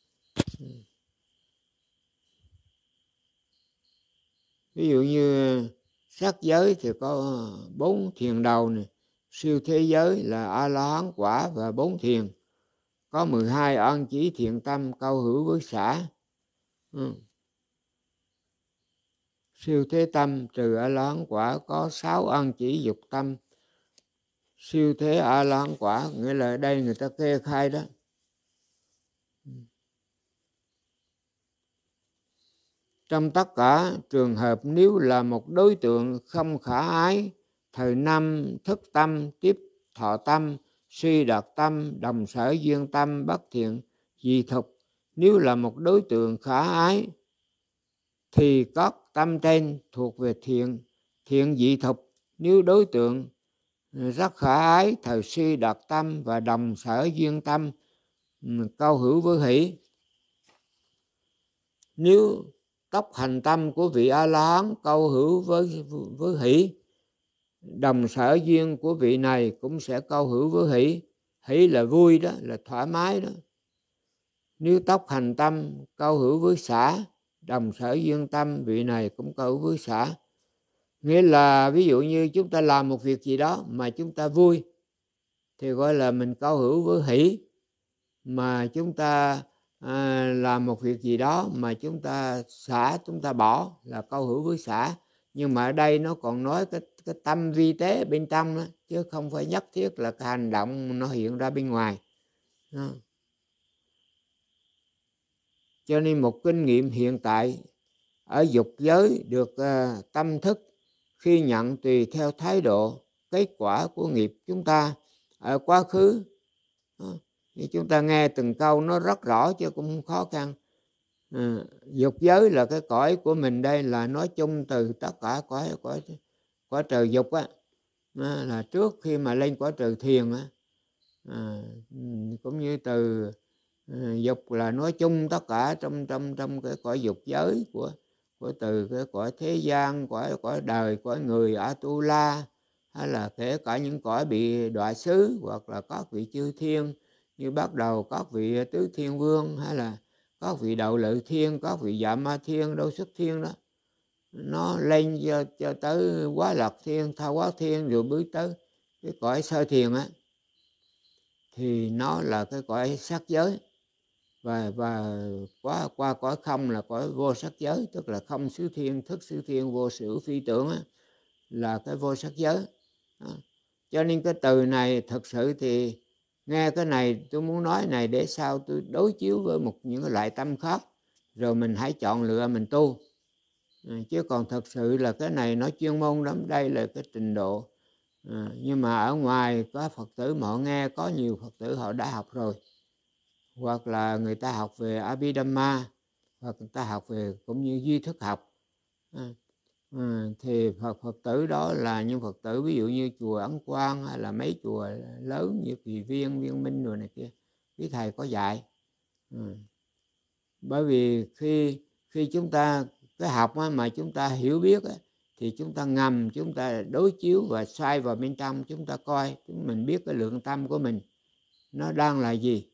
Ví dụ như sắc giới thì có 4 thiền đầu này, siêu thế giới là A La Hán quả và 4 thiền, có 12 ân chỉ thiện tâm câu hữu với xã. Siêu thế tâm trừ A La Hán quả có 6 ân chỉ dục tâm. Siêu thế A La Hán quả nghĩa là đây người ta kê khai đó. Trong tất cả trường hợp nếu là một đối tượng không khả ái, thời năm thức tâm, tiếp thọ tâm, suy đạt tâm, đồng sở duyên tâm, bất thiện dị thục, nếu là một đối tượng khả ái thì các tâm trên thuộc về thiện dị thục. Nếu đối tượng rất khả ái, thời suy đạt tâm và đồng sở duyên tâm câu hữu với hỷ. Nếu tốc hành tâm của vị A La Hán câu hữu với hỷ, đồng sở duyên của vị này cũng sẽ câu hữu với hỷ. Hỷ là vui đó, là thoải mái đó. Nếu tốc hành tâm câu hữu với xả, đồng sở duyên tâm vị này cũng câu hữu với xả. Nghĩa là ví dụ như chúng ta làm một việc gì đó mà chúng ta vui thì gọi là mình câu hữu với hỷ. Mà chúng ta làm một việc gì đó mà chúng ta xả, chúng ta bỏ là câu hữu với xả. Nhưng mà ở đây nó còn nói cái tâm vi tế bên trong đó, chứ không phải nhất thiết là cái hành động nó hiện ra bên ngoài đó. Cho nên một kinh nghiệm hiện tại ở dục giới được tâm thức khi nhận tùy theo thái độ kết quả của nghiệp chúng ta ở quá khứ. Thì chúng ta nghe từng câu nó rất rõ chứ cũng không khó khăn. Dục giới là cái cõi của mình đây, là nói chung từ tất cả cõi trời dục á, là trước khi mà lên cõi trời thiền á, cũng như từ dục là nói chung tất cả trong cái cõi dục giới của từ cái cõi thế gian, cõi đời, cõi người Atula, hay là kể cả những cõi bị đọa xứ, hoặc là các vị chư thiên như bắt đầu các vị tứ thiên vương, hay là các vị đậu lợi thiên, các vị dạ ma thiên, đô xuất thiên đó, nó lên cho tới quá lạc thiên, tha quá thiên, rồi bước tới cái cõi sơ thiền á, thì nó là cái cõi sắc giới. Và qua cõi không là cõi vô sắc giới, tức là không xứ thiên, thức xứ thiên, vô sự phi tưởng á, là cái vô sắc giới đó. Cho nên cái từ này thật sự thì nghe cái này tôi muốn nói này để sao tôi đối chiếu với những cái loại tâm khác, rồi mình hãy chọn lựa mình tu. Chứ còn thật sự là cái này nó chuyên môn lắm, đây là cái trình độ. Nhưng mà ở ngoài có Phật tử mà họ nghe, có nhiều Phật tử họ đã học rồi, hoặc là người ta học về Abhidhamma, hoặc người ta học về cũng như duy thức học. Thì Phật tử đó là những Phật tử ví dụ như chùa Ấn Quang, hay là mấy chùa lớn như Kỳ Viên, Viên Minh rồi này kia, quý thầy có dạy. Bởi vì khi chúng ta cái học mà chúng ta hiểu biết thì chúng ta ngầm, chúng ta đối chiếu và xoay vào bên trong, chúng ta coi, mình biết cái lượng tâm của mình nó đang là gì.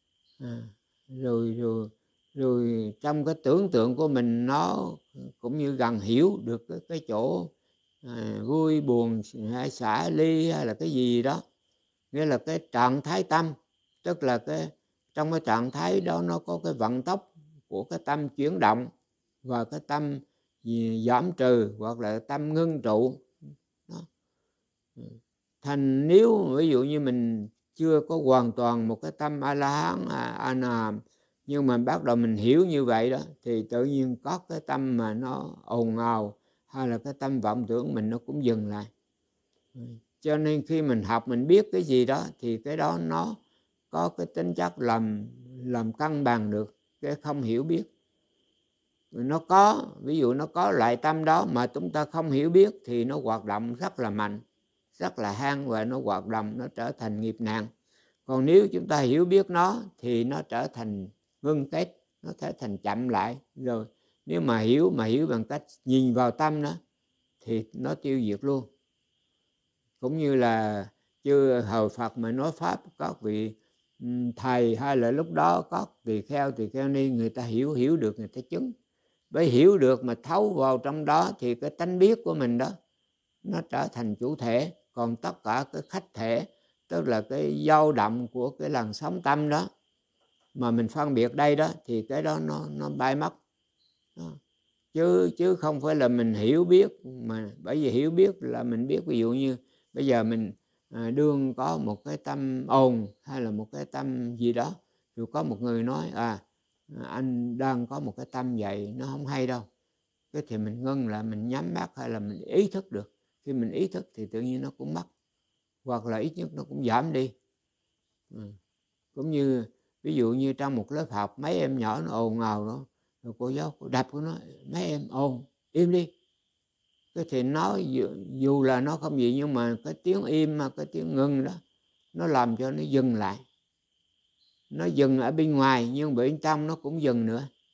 Rồi trong cái tưởng tượng của mình nó cũng như gần hiểu được cái chỗ vui buồn hay xả ly hay là cái gì đó. Nghĩa là cái trạng thái tâm, tức là trong cái trạng thái đó nó có cái vận tốc của cái tâm chuyển động, và cái tâm giảm trừ, hoặc là tâm ngưng trụ đó. Thành nếu ví dụ như mình chưa có hoàn toàn một cái tâm A La Hán, A Na, nhưng mà bắt đầu mình hiểu như vậy đó, thì tự nhiên có cái tâm mà nó ồn ào, hay là cái tâm vọng tưởng mình nó cũng dừng lại. Cho nên khi mình học, mình biết cái gì đó thì cái đó nó có cái tính chất làm cân bằng được cái không hiểu biết. Nó có, ví dụ nó có loại tâm đó mà chúng ta không hiểu biết thì nó hoạt động rất là mạnh, rất là hăng, và nó hoạt động, nó trở thành nghiệp nạn. Còn nếu chúng ta hiểu biết nó thì nó trở thành ngưng kết, nó trở thành chậm lại. Rồi nếu mà hiểu bằng cách nhìn vào tâm đó thì nó tiêu diệt luôn. Cũng như là chưa hồi Phật mà nói pháp, các vị thầy hay là lúc đó có tỳ kheo ni, người ta hiểu được, người ta chứng. Bởi hiểu được mà thấu vào trong đó thì cái tánh biết của mình đó nó trở thành chủ thể. Còn tất cả cái khách thể, tức là cái dao động của cái làn sóng tâm đó mà mình phân biệt đây đó, thì cái đó nó bay mất đó. Chứ không phải là mình hiểu biết, mà bởi vì hiểu biết là mình biết, ví dụ như bây giờ mình đương có một cái tâm ồn, hay là một cái tâm gì đó, rồi có một người nói anh đang có một cái tâm vậy, nó không hay đâu. Cái thì mình ngưng lại, mình nhắm mắt, hay là mình ý thức được. Khi mình ý thức thì tự nhiên nó cũng mất, hoặc là ít nhất nó cũng giảm đi. Cũng như ví dụ như trong một lớp học, mấy em nhỏ nó ồn ào đó, rồi cô giáo cô đập, cô nói mấy em ồn, im đi. Cái thì nó dù là nó không gì, nhưng mà cái tiếng im, mà cái tiếng ngưng đó, nó làm cho nó dừng lại. Nó dừng ở bên ngoài, nhưng bên trong nó cũng dừng nữa.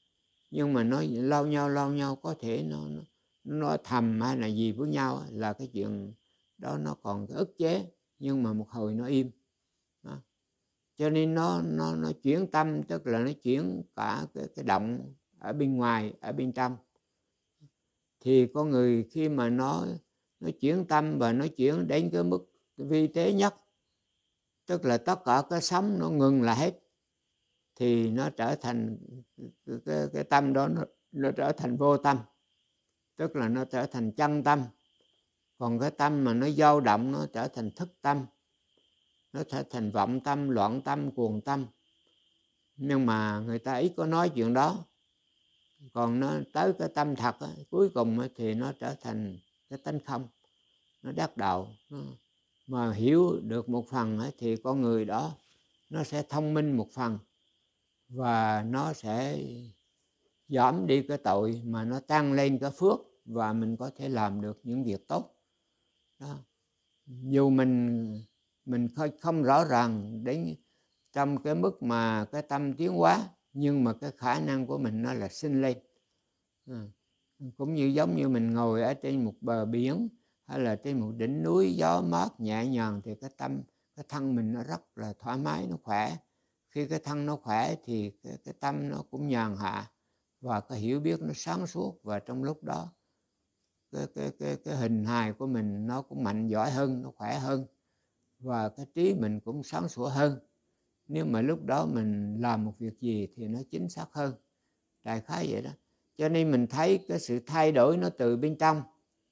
nhưng mà nó lau nhau có thể nó thầm hay là gì với nhau là cái chuyện đó nó còn cái ức chế, nhưng mà một hồi nó im đó. Cho nên nó chuyển tâm, tức là nó chuyển cả cái động ở bên ngoài ở bên trong. Thì con người khi mà nó chuyển tâm và nó chuyển đến cái mức vi tế nhất, tức là tất cả cái sống nó ngừng lại hết, thì nó trở thành cái tâm đó nó trở thành vô tâm, tức là nó trở thành chân tâm. Còn cái tâm mà nó dao động nó trở thành thức tâm, nó trở thành vọng tâm, loạn tâm, cuồng tâm. Nhưng mà người ta ít có nói chuyện đó. Còn nó tới cái tâm thật cuối cùng thì nó trở thành cái tánh không, nó đắc đạo. Mà hiểu được một phần thì con người đó nó sẽ thông minh một phần, và nó sẽ giảm đi cái tội, mà nó tăng lên cái phước, và mình có thể làm được những việc tốt đó. Dù mình không rõ ràng đến trong cái mức mà cái tâm tiến hóa, nhưng mà cái khả năng của mình nó là sinh lên. Cũng như giống như mình ngồi ở trên một bờ biển hay là trên một đỉnh núi, gió mát nhẹ nhàng, thì cái thân mình nó rất là thoải mái, nó khỏe. Khi cái thân nó khỏe thì cái tâm nó cũng nhàn hạ, và cái hiểu biết nó sáng suốt, và trong lúc đó cái hình hài của mình nó cũng mạnh giỏi hơn, nó khỏe hơn, và cái trí mình cũng sáng sủa hơn. Nếu mà lúc đó mình làm một việc gì thì nó chính xác hơn, đại khái vậy đó. Cho nên mình thấy cái sự thay đổi nó từ bên trong,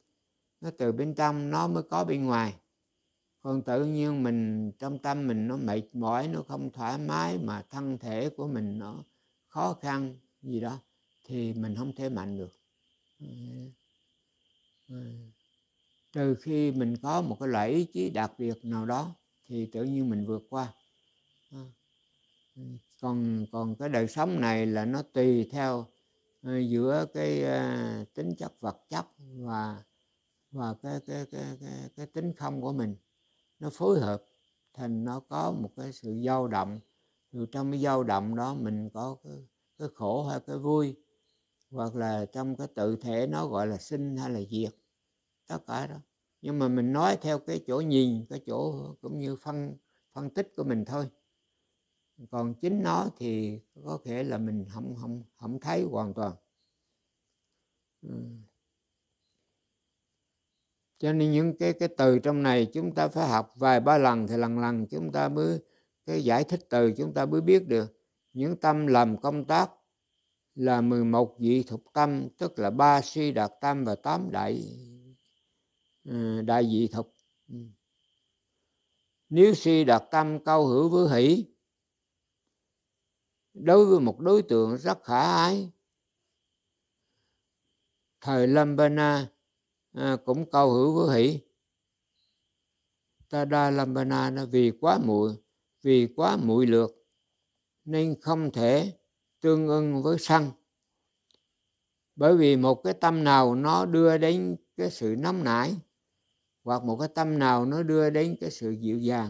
nó mới có bên ngoài. Còn tự nhiên mình trong tâm mình nó mệt mỏi, nó không thoải mái, mà thân thể của mình nó khó khăn gì đó, thì mình không thể mạnh được. Trừ khi mình có một cái loại ý chí đặc biệt nào đó thì tự nhiên mình vượt qua. Còn cái đời sống này là nó tùy theo giữa cái tính chất vật chất và cái tính không của mình, nó phối hợp thành nó có một cái sự dao động. Rồi trong cái dao động đó mình có cái khổ hay cái vui, hoặc là trong cái tự thể nó gọi là sinh hay là diệt, tất cả đó. Nhưng mà mình nói theo cái chỗ nhìn, cái chỗ cũng như phân tích của mình thôi. Còn chính nó thì có thể là mình không thấy hoàn toàn. Cho nên những cái từ trong này chúng ta phải học vài ba lần, thì lần chúng ta mới cái giải thích từ, chúng ta mới biết được. Những tâm làm công tác là 11 vị thuộc tâm, tức là 3 si đạt tâm và 8 đại vị thuộc. Nếu si đạt tâm câu hữu với hỷ, đối với một đối tượng rất khả ái, thời Lambana cũng câu hữu với hỷ. Tada Lambana nó vì quá muội lược nên không thể tương ưng với sân. Bởi vì một cái tâm nào nó đưa đến cái sự nóng nảy, hoặc một cái tâm nào nó đưa đến cái sự dịu dàng.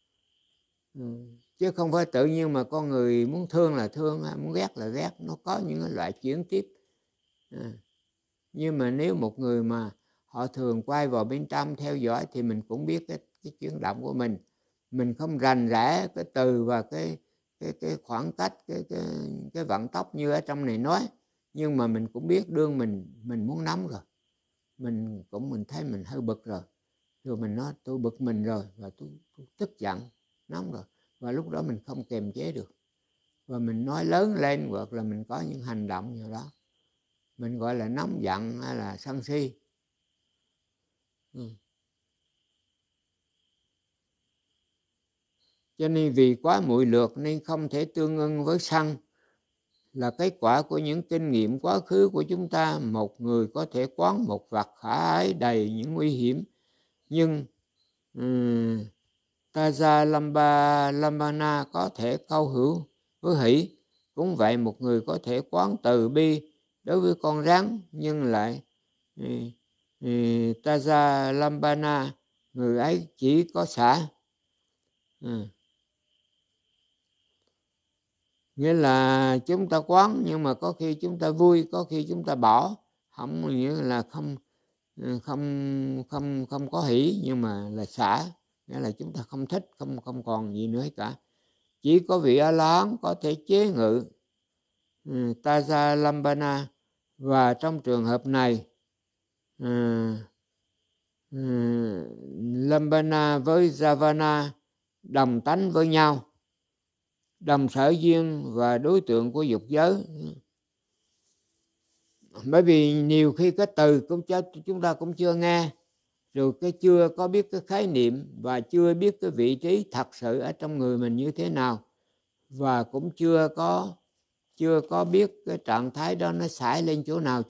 Chứ không phải tự nhiên mà con người muốn thương là thương, muốn ghét là ghét. Nó có những loại chuyển tiếp. Nhưng mà nếu một người mà họ thường quay vào bên trong theo dõi, thì mình cũng biết cái chuyển động của mình. Mình không rành rẽ cái từ và cái khoảng cách, cái vận tốc như ở trong này nói. Nhưng mà mình cũng biết đương mình muốn nóng rồi, mình thấy mình hơi bực rồi mình nói tôi bực mình rồi, và tôi tức giận, nóng rồi, và lúc đó mình không kiềm chế được, và mình nói lớn lên, hoặc là mình có những hành động như đó, mình gọi là nóng giận hay là sân si. Cho nên vì quá muội lược nên không thể tương ưng với sân, là kết quả của những kinh nghiệm quá khứ của chúng ta. Một người có thể quán một vật khả ái đầy những nguy hiểm, nhưng Taja Lambana có thể câu hữu với hỷ. Cũng vậy, một người có thể quán từ bi đối với con rắn, nhưng lại Taja Lambana, người ấy chỉ có xả. Nghĩa là chúng ta quán nhưng mà có khi chúng ta vui, có khi chúng ta bỏ, không nghĩa là không có hỷ, nhưng mà là xả, nghĩa là chúng ta không thích, không còn gì nữa cả. Chỉ có vị A La Hán có thể chế ngự Taja Lambana, và trong trường hợp này Lambana với Javana đồng tánh với nhau, đồng sở duyên và đối tượng của dục giới. Bởi vì nhiều khi cái từ chúng ta cũng chưa nghe, rồi cái chưa có biết cái khái niệm, và chưa biết cái vị trí thật sự ở trong người mình như thế nào, và cũng chưa có biết cái trạng thái đó nó xảy lên chỗ nào.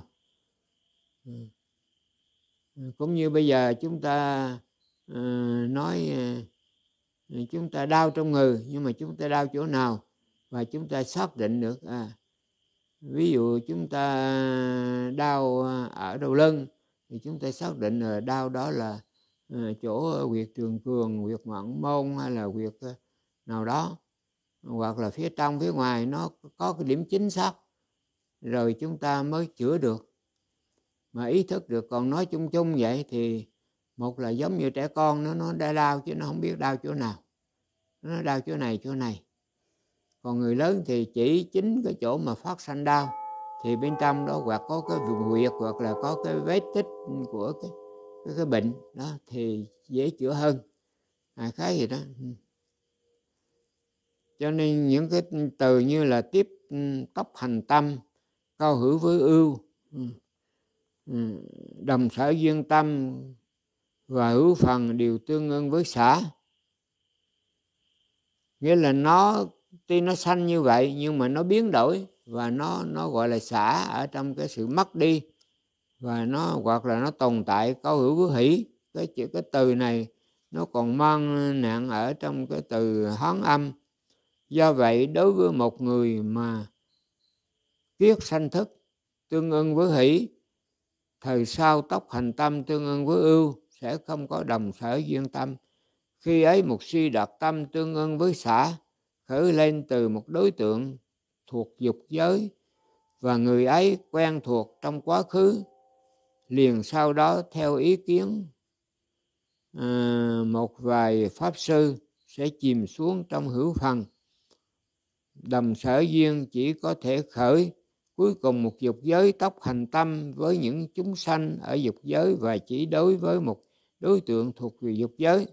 Cũng như bây giờ chúng ta nói chúng ta đau trong người, nhưng mà chúng ta đau chỗ nào và chúng ta xác định được. Ví dụ chúng ta đau ở đầu lưng thì chúng ta xác định là đau đó là chỗ huyệt trường cường, huyệt mạn môn, hay là huyệt nào đó, hoặc là phía trong phía ngoài nó có cái điểm chính xác, rồi chúng ta mới chữa được, mà ý thức được. Còn nói chung chung vậy thì một là giống như trẻ con, nó đã đau chứ nó không biết đau chỗ nào, nó đau chỗ này. Còn người lớn thì chỉ chính cái chỗ mà phát sanh đau, thì bên trong đó hoặc có cái vùng huyệt, hoặc là có cái vết tích của cái bệnh đó thì dễ chữa hơn, khái gì đó. Cho nên những cái từ như là tiếp tốc hành tâm, cao hữu với ưu, đồng sở duyên tâm và hữu phần đều tương ưng với xả. Nghĩa là nó tuy nó sanh như vậy nhưng mà nó biến đổi, và nó gọi là xả ở trong cái sự mất đi, và nó hoặc là nó tồn tại cao hữu với hỷ. Cái từ này nó còn mang nặng ở trong cái từ Hán âm. Do vậy đối với một người mà kiết sanh thức tương ưng với hỷ, thời sau tốc hành tâm tương ưng với ưu, sẽ không có đồng sở duyên tâm. Khi ấy một suy đạt tâm tương ưng với xả, khởi lên từ một đối tượng thuộc dục giới, và người ấy quen thuộc trong quá khứ, liền sau đó theo ý kiến một vài pháp sư sẽ chìm xuống trong hữu phần. Đồng sở duyên chỉ có thể khởi cuối cùng một dục giới tốc hành tâm với những chúng sanh ở dục giới, và chỉ đối với một đối tượng thuộc về dục giới.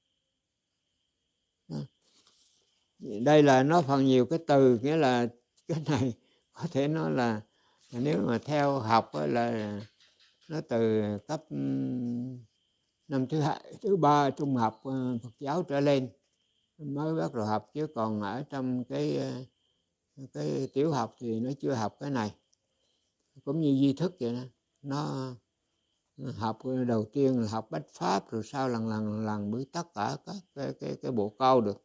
Đây là nó phần nhiều cái từ, nghĩa là cái này có thể nói là nếu mà theo học là nó từ cấp năm thứ hai, thứ ba trung học Phật giáo trở lên mới bắt đầu học, chứ còn ở trong cái tiểu học thì nó chưa học cái này. Cũng như duy thức vậy đó, nó học đầu tiên là học bách pháp, rồi sau lần mới tất cả các cái bộ câu được.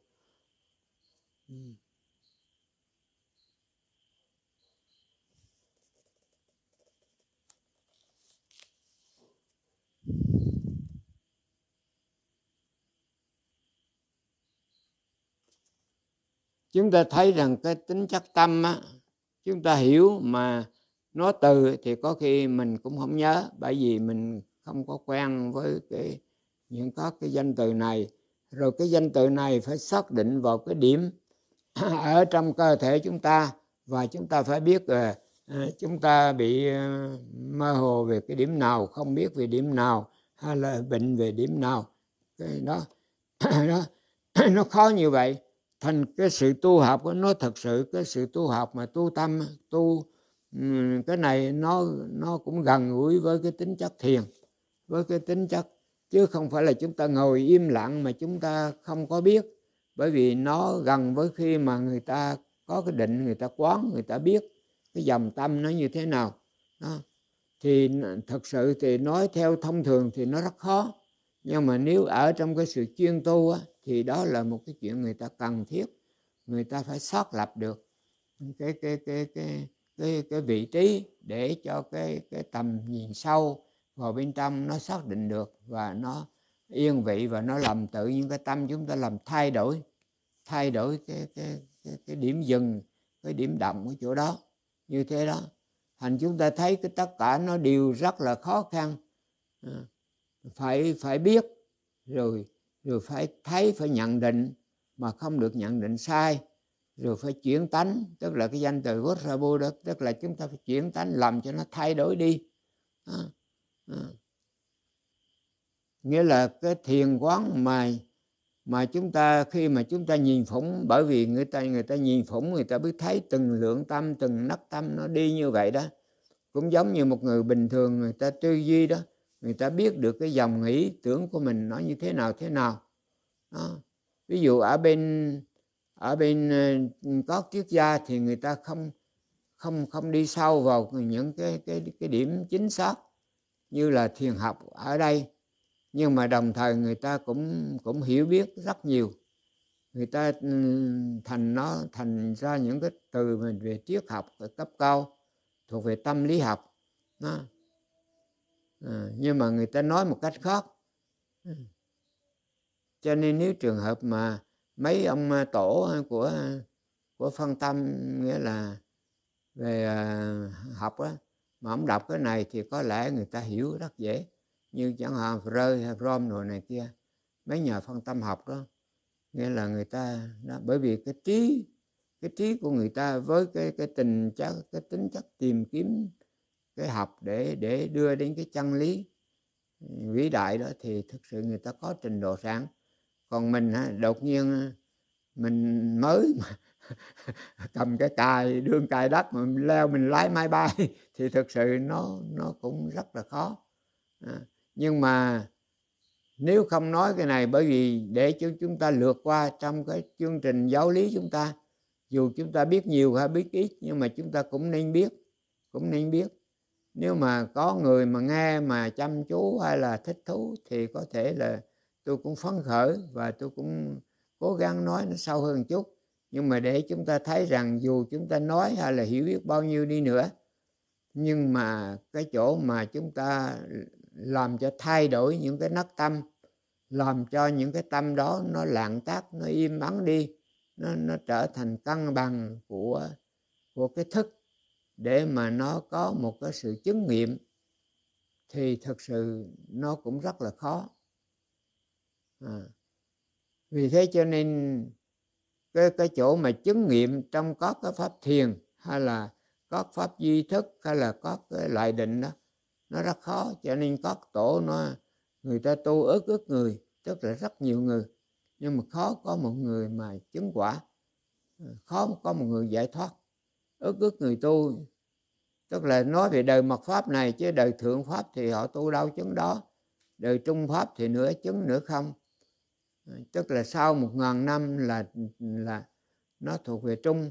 Chúng ta thấy rằng cái tính chất tâm á, chúng ta hiểu mà nói từ thì có khi mình cũng không nhớ, bởi vì mình không có quen với những các cái danh từ này. Rồi cái danh từ này phải xác định vào cái điểm ở trong cơ thể chúng ta, và chúng ta phải biết là chúng ta bị mơ hồ về cái điểm nào, không biết về điểm nào, hay là bệnh về điểm nào. Cái đó nó khó như vậy. Thành cái sự tu học của nó, thật sự cái sự tu học mà tu tâm, cái này nó cũng gần gũi với cái tính chất thiền, với cái tính chất, chứ không phải là chúng ta ngồi im lặng mà chúng ta không có biết. Bởi vì nó gần với khi mà người ta có cái định, người ta quán, người ta biết cái dòng tâm nó như thế nào đó. Thì thật sự thì nói theo thông thường thì nó rất khó, nhưng mà nếu ở trong cái sự chuyên tu á, thì đó là một cái chuyện người ta cần thiết. Người ta phải xác lập được cái vị trí để cho cái tầm nhìn sâu vào bên trong nó xác định được, và nó yên vị, và nó làm tự nhiên cái tâm chúng ta làm thay đổi. thay đổi cái điểm dừng, cái điểm động ở chỗ đó, như thế đó. Thành chúng ta thấy cái tất cả nó đều rất là khó khăn, phải biết rồi phải thấy, phải nhận định mà không được nhận định sai, rồi phải chuyển tánh, tức là cái danh từ Vajrabu đó, tức là chúng ta phải chuyển tánh làm cho nó thay đổi đi. Nghĩa là cái thiền quán mà chúng ta khi mà chúng ta nhìn phụng, bởi vì người ta nhìn phụng, người ta biết thấy từng lượng tâm, từng nấc tâm nó đi như vậy đó. Cũng giống như một người bình thường, người ta tư duy đó, người ta biết được cái dòng nghĩ tưởng của mình nó như thế nào đó. Ví dụ ở bên có triết gia thì người ta không đi sâu vào những cái điểm chính xác như là thiền học ở đây, nhưng mà đồng thời người ta cũng hiểu biết rất nhiều. Người ta thành ra những cái từ về triết học cấp cao thuộc về tâm lý học đó. Nhưng mà người ta nói một cách khác. Cho nên nếu trường hợp mà mấy ông tổ của phân tâm, nghĩa là về học á, mà ông đọc cái này thì có lẽ người ta hiểu rất dễ, như chẳng hạn Freud hay Fromm rồi này kia, mấy nhà phân tâm học đó. Nghĩa là người ta đó, bởi vì cái trí của người ta với cái tính chất tìm kiếm cái học để đưa đến cái chân lý vĩ đại đó, thì thực sự người ta có trình độ sẵn. Còn mình đột nhiên mình mới mà cầm cái cài, đương cài đất mà mình leo, mình lái máy bay thì thực sự nó cũng rất là khó. Nhưng mà nếu không nói cái này, bởi vì để cho chúng ta lượt qua trong cái chương trình giáo lý chúng ta, dù chúng ta biết nhiều hay biết ít, nhưng mà chúng ta cũng nên biết. Nếu mà có người mà nghe mà chăm chú hay là thích thú thì có thể là tôi cũng phấn khởi và tôi cũng cố gắng nói nó sâu hơn chút. Nhưng mà để chúng ta thấy rằng dù chúng ta nói hay là hiểu biết bao nhiêu đi nữa, nhưng mà cái chỗ mà chúng ta làm cho thay đổi những cái nấc tâm, làm cho những cái tâm đó nó lặng tắt, nó im ắng đi, nó trở thành cân bằng của cái thức, để mà nó có một cái sự chứng nghiệm, thì thực sự nó cũng rất là khó. Vì thế cho nên cái chỗ mà chứng nghiệm trong các cái pháp thiền hay là các pháp duy thức hay là các cái loại định đó, nó rất khó. Cho nên các tổ người ta tu ức người, tức là rất nhiều người, nhưng mà khó có một người mà chứng quả, khó có một người giải thoát. Ức người tu, tức là nói về đời mạt pháp này, chứ đời thượng pháp thì họ tu đâu chứng đó, đời trung pháp thì nửa chứng nửa không. Tức là sau 1000 năm là nó thuộc về trung,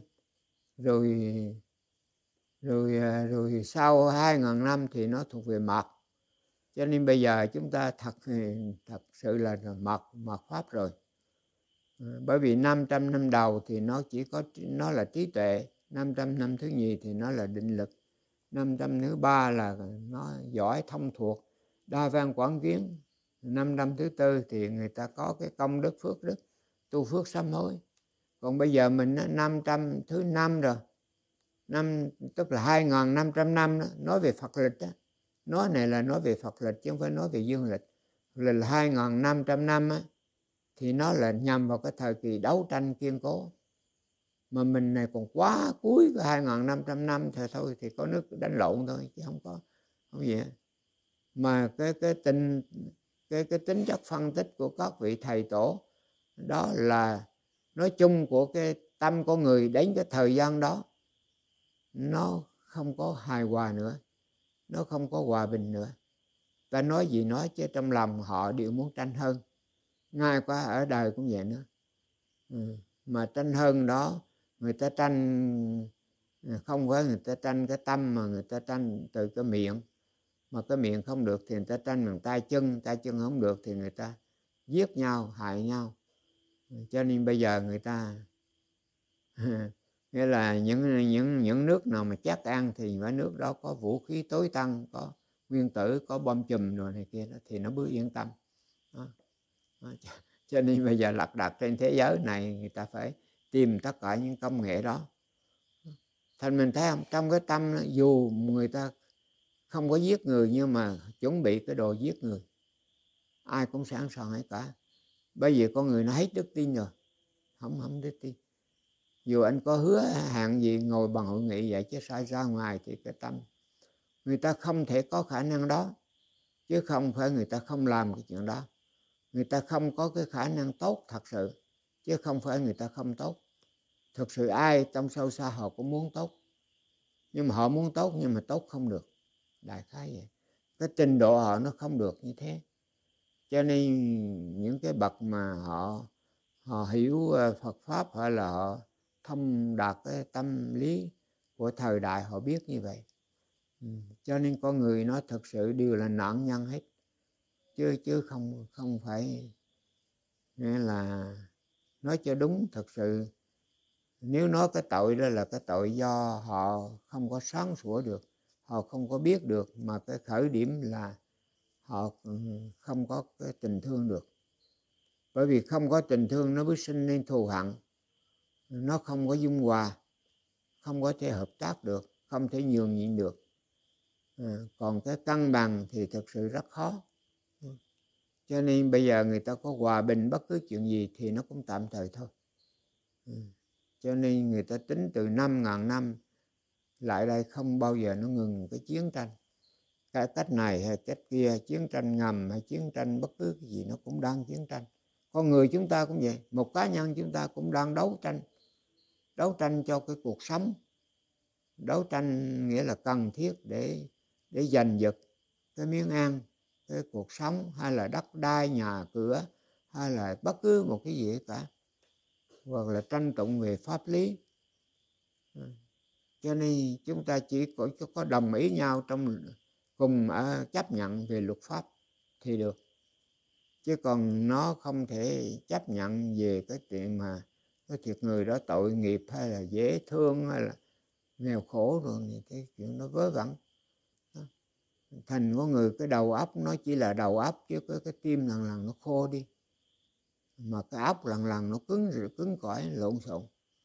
rồi sau 2000 năm thì nó thuộc về mạt. Cho nên bây giờ chúng ta thật sự là mạt pháp rồi. Bởi vì 500 năm đầu thì nó là trí tuệ, 500 năm thứ nhì thì nó là định lực, 500 thứ ba là nó giỏi thông thuộc đa văn quán kiến, 500 thứ tư thì người ta có cái công đức phước đức, tu phước sám hối. Còn bây giờ mình 500 thứ năm rồi, tức là 2500 năm đó, nói về Phật lịch đó. Nói này là nói về Phật lịch chứ không phải nói về dương lịch. Là 2500 năm á, thì nó là nhằm vào cái thời kỳ đấu tranh kiên cố. Mà mình này còn quá cuối cái 2500 năm thì thôi thì có nước đánh lộn thôi, chứ không gì hết. Mà cái tính chất phân tích của các vị thầy tổ đó là nói chung của cái tâm của người đến cái thời gian đó, nó không có hài hòa nữa, nó không có hòa bình nữa. Ta nói gì nói, chứ trong lòng họ đều muốn tranh hơn. Ngay qua ở đời cũng vậy nữa. Mà tranh hơn đó, người ta tranh không phải người ta tranh cái tâm, mà người ta tranh từ cái miệng. Mà cái miệng không được thì người ta tranh bằng tay chân không được thì người ta giết nhau, hại nhau. Cho nên bây giờ người ta nghĩa là những nước nào mà chắc ăn thì mấy nước đó có vũ khí tối tăng, có nguyên tử, có bom chùm rồi này kia đó, thì nó mới yên tâm đó. Cho nên bây giờ lật đật trên thế giới này người ta phải tìm tất cả những công nghệ đó. Thành mình thấy không, trong cái tâm dù người ta không có giết người nhưng mà chuẩn bị cái đồ giết người, ai cũng sẵn sàng hết cả. Bây giờ con người nó hết đức tin rồi, không đức tin. Dù anh có hứa hẹn gì ngồi bằng hội nghị vậy, chứ sai ra ngoài thì cái tâm người ta không thể có khả năng đó. Chứ không phải người ta không làm cái chuyện đó, người ta không có cái khả năng tốt thật sự, chứ không phải người ta không tốt. Thực sự ai trong sâu xa họ cũng muốn tốt, nhưng mà họ muốn tốt nhưng mà tốt không được, đại khái vậy. Cái trình độ họ nó không được như thế. Cho nên những cái bậc mà họ hiểu Phật pháp, hay là họ thông đạt cái tâm lý của thời đại, họ biết như vậy. Cho nên con người nó thực sự đều là nạn nhân hết, chứ không phải. Nghĩa là nói cho đúng, thực sự nếu nói cái tội đó là cái tội do họ không có sáng sủa được, họ không có biết được, mà cái khởi điểm là họ không có cái tình thương được. Bởi vì không có tình thương nó mới sinh nên thù hận, nó không có dung hòa, không có thể hợp tác được, không thể nhường nhịn được. Còn cái cân bằng thì thực sự rất khó. Cho nên bây giờ người ta có hòa bình bất cứ chuyện gì thì nó cũng tạm thời thôi. Cho nên người ta tính từ 5.000 năm lại đây không bao giờ nó ngừng cái chiến tranh. Cái cách này hay cách kia, chiến tranh ngầm hay chiến tranh bất cứ cái gì nó cũng đang chiến tranh. Con người chúng ta cũng vậy, một cá nhân chúng ta cũng đang đấu tranh cho cái cuộc sống. Đấu tranh nghĩa là cần thiết để giành giật cái miếng ăn, cái cuộc sống, hay là đất đai, nhà cửa, hay là bất cứ một cái gì cả, hoặc là tranh tụng về pháp lý. Cho nên chúng ta chỉ có đồng ý nhau trong cùng chấp nhận về luật pháp thì được, chứ còn nó không thể chấp nhận về cái chuyện mà cái thiệt người đó tội nghiệp, hay là dễ thương, hay là nghèo khổ, rồi thì cái chuyện nó vớ vẩn. Thành có người cái đầu óc nó chỉ là đầu óc, chứ cái tim lần lần nó khô đi, mà cái óc lần lần nó cứng cỏi, lộn xộn.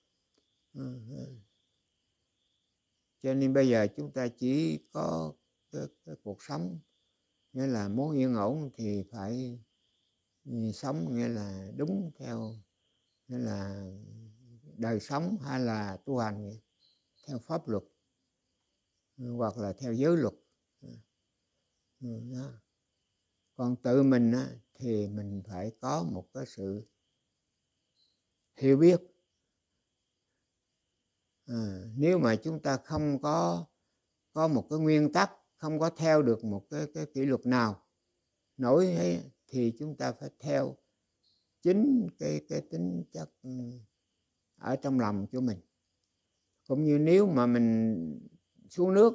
Cho nên bây giờ chúng ta chỉ có cái cuộc sống, nghĩa là muốn yên ổn thì phải sống, nghĩa là đúng theo, nghĩa là đời sống, hay là tu hành theo pháp luật, hoặc là theo giới luật. Đó. Còn tự mình thì mình phải có một cái sự hiểu biết. Nếu mà chúng ta không có một cái nguyên tắc, không có theo được một cái kỷ luật nào nổi ấy, thì chúng ta phải theo chính cái tính chất ở trong lòng của mình. Cũng như nếu mà mình xuống nước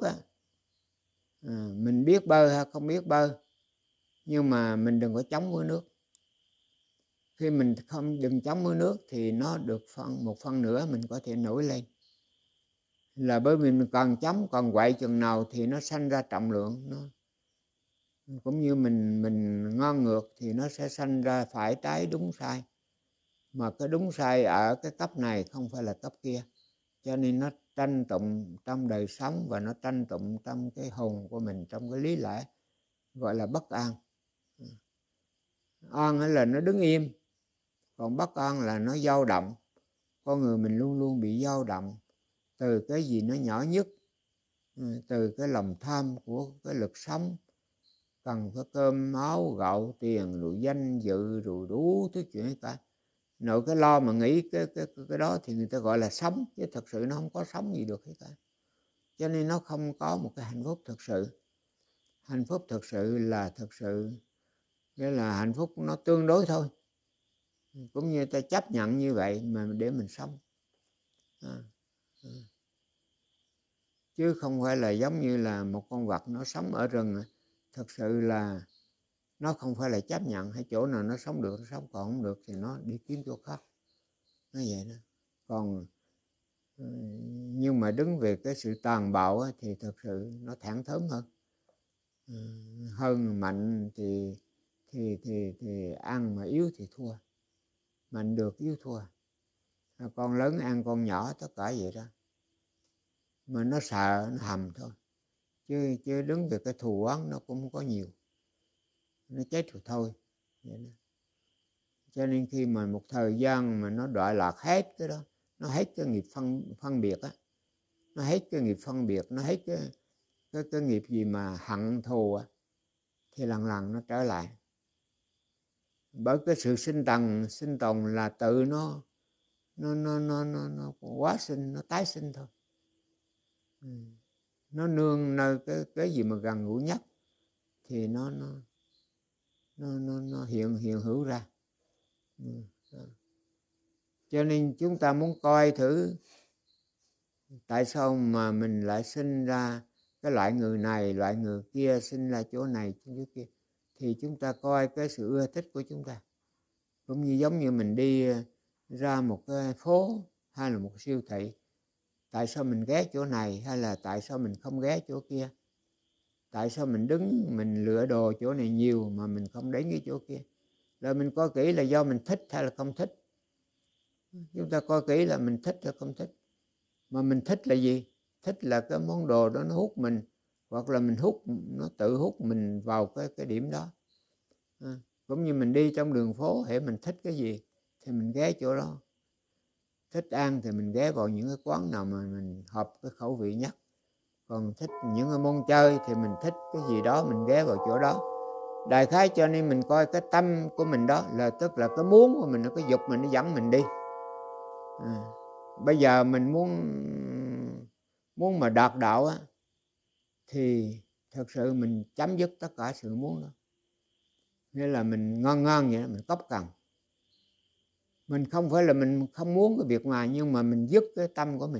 mình biết bơi hay không biết bơi, nhưng mà mình đừng có chống với nước. Khi mình đừng chống với nước thì nó được một phần nữa mình có thể nổi lên, là bởi vì mình còn chống, còn quậy chừng nào thì nó sanh ra trọng lượng. Nó cũng như mình ngon ngược thì nó sẽ sanh ra phải trái đúng sai, mà cái đúng sai ở cái cấp này không phải là cấp kia. Cho nên nó tranh tụng trong đời sống, và nó tranh tụng trong cái hồn của mình, trong cái lý lẽ, gọi là bất an. An là nó đứng im, còn bất an là nó dao động. Con người mình luôn luôn bị dao động từ cái gì nó nhỏ nhất, từ cái lòng tham của cái lực sống, cần có cơm áo gạo tiền, rồi danh dự, rồi đủ thứ chuyện cả. Nội cái lo mà nghĩ cái đó thì người ta gọi là sống, chứ thực sự nó không có sống gì được hết cả. Cho nên nó không có một cái hạnh phúc thực sự. Hạnh phúc thực sự là thực sự, nghĩa là hạnh phúc nó tương đối thôi, cũng như ta chấp nhận như vậy mà để mình sống. Chứ không phải là giống như là một con vật nó sống ở rừng. Thực sự là nó không phải là chấp nhận, hay chỗ nào nó sống được nó sống, còn không được thì nó đi kiếm chỗ khác. Nó vậy đó. Còn nhưng mà đứng về cái sự tàn bạo thì thực sự nó thẳng thớm hơn. Hơn mạnh thì ăn, mà yếu thì thua. mạnh được yếu thua. Con lớn ăn con nhỏ tất cả vậy đó, mà nó sợ nó hầm thôi, chứ đứng về cái thù oán nó cũng không có nhiều, nó chết rồi thôi vậy đó. Cho nên khi mà một thời gian mà nó đọa lạc hết cái đó, nó hết cái nghiệp phân biệt á, nó hết cái nghiệp phân biệt, nó hết cái nghiệp gì mà hận thù á, thì lần lần nó trở lại. Bởi cái sự sinh tồn là tự nó quá sinh, nó tái sinh thôi. Nó nương nơi cái gì mà gần gũi nhất thì nó hiện hữu ra. Cho nên chúng ta muốn coi thử tại sao mà mình lại sinh ra cái loại người này, loại người kia, sinh ra chỗ này chỗ kia, thì chúng ta coi cái sự ưa thích của chúng ta. Cũng như giống như mình đi ra một cái phố hay là một siêu thị, tại sao mình ghé chỗ này hay là tại sao mình không ghé chỗ kia? Tại sao mình đứng mình lựa đồ chỗ này nhiều mà mình không đến cái chỗ kia? Rồi mình coi kỹ là do mình thích hay là không thích. Chúng ta coi kỹ là mình thích hay không thích. Mà mình thích là gì? Thích là cái món đồ đó nó hút mình, hoặc là mình hút, nó tự hút mình vào cái điểm đó. Cũng như mình đi trong đường phố, hễ mình thích cái gì thì mình ghé chỗ đó. Thích ăn thì mình ghé vào những cái quán nào mà mình hợp cái khẩu vị nhất. Còn thích những cái món chơi thì mình thích cái gì đó mình ghé vào chỗ đó. Đại khái cho nên mình coi cái tâm của mình đó là tức là cái muốn của mình, cái dục mình nó dẫn mình đi. Bây giờ mình muốn mà đạt đạo á, thì thật sự mình chấm dứt tất cả sự muốn đó. Nghĩa là mình ngon vậy đó, mình cốc cần. Mình không phải là mình không muốn cái việc mà, nhưng mà mình dứt cái tâm của mình.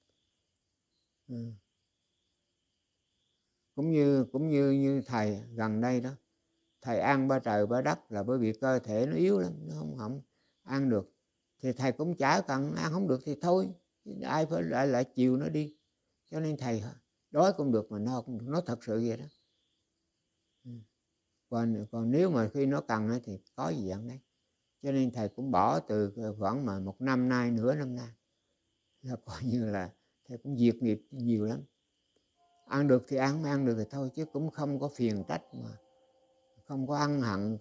Cũng như thầy gần đây đó, thầy ăn ba trời ba đất là bởi vì cơ thể nó yếu lắm, nó không ăn được. Thì thầy cũng chả cần ăn không được thì thôi, ai phải lại chiều nó đi. Cho nên thầy đói cũng được mà no cũng được, nó thật sự vậy đó. Còn nếu mà khi nó cần thì có gì ăn đấy. Cho nên thầy cũng bỏ từ khoảng mà một năm nay, nửa năm nay, là coi như là thầy cũng diệt nghiệp nhiều lắm. Ăn được thì ăn, ăn được thì thôi, chứ cũng không có phiền trách, mà không có ăn hận,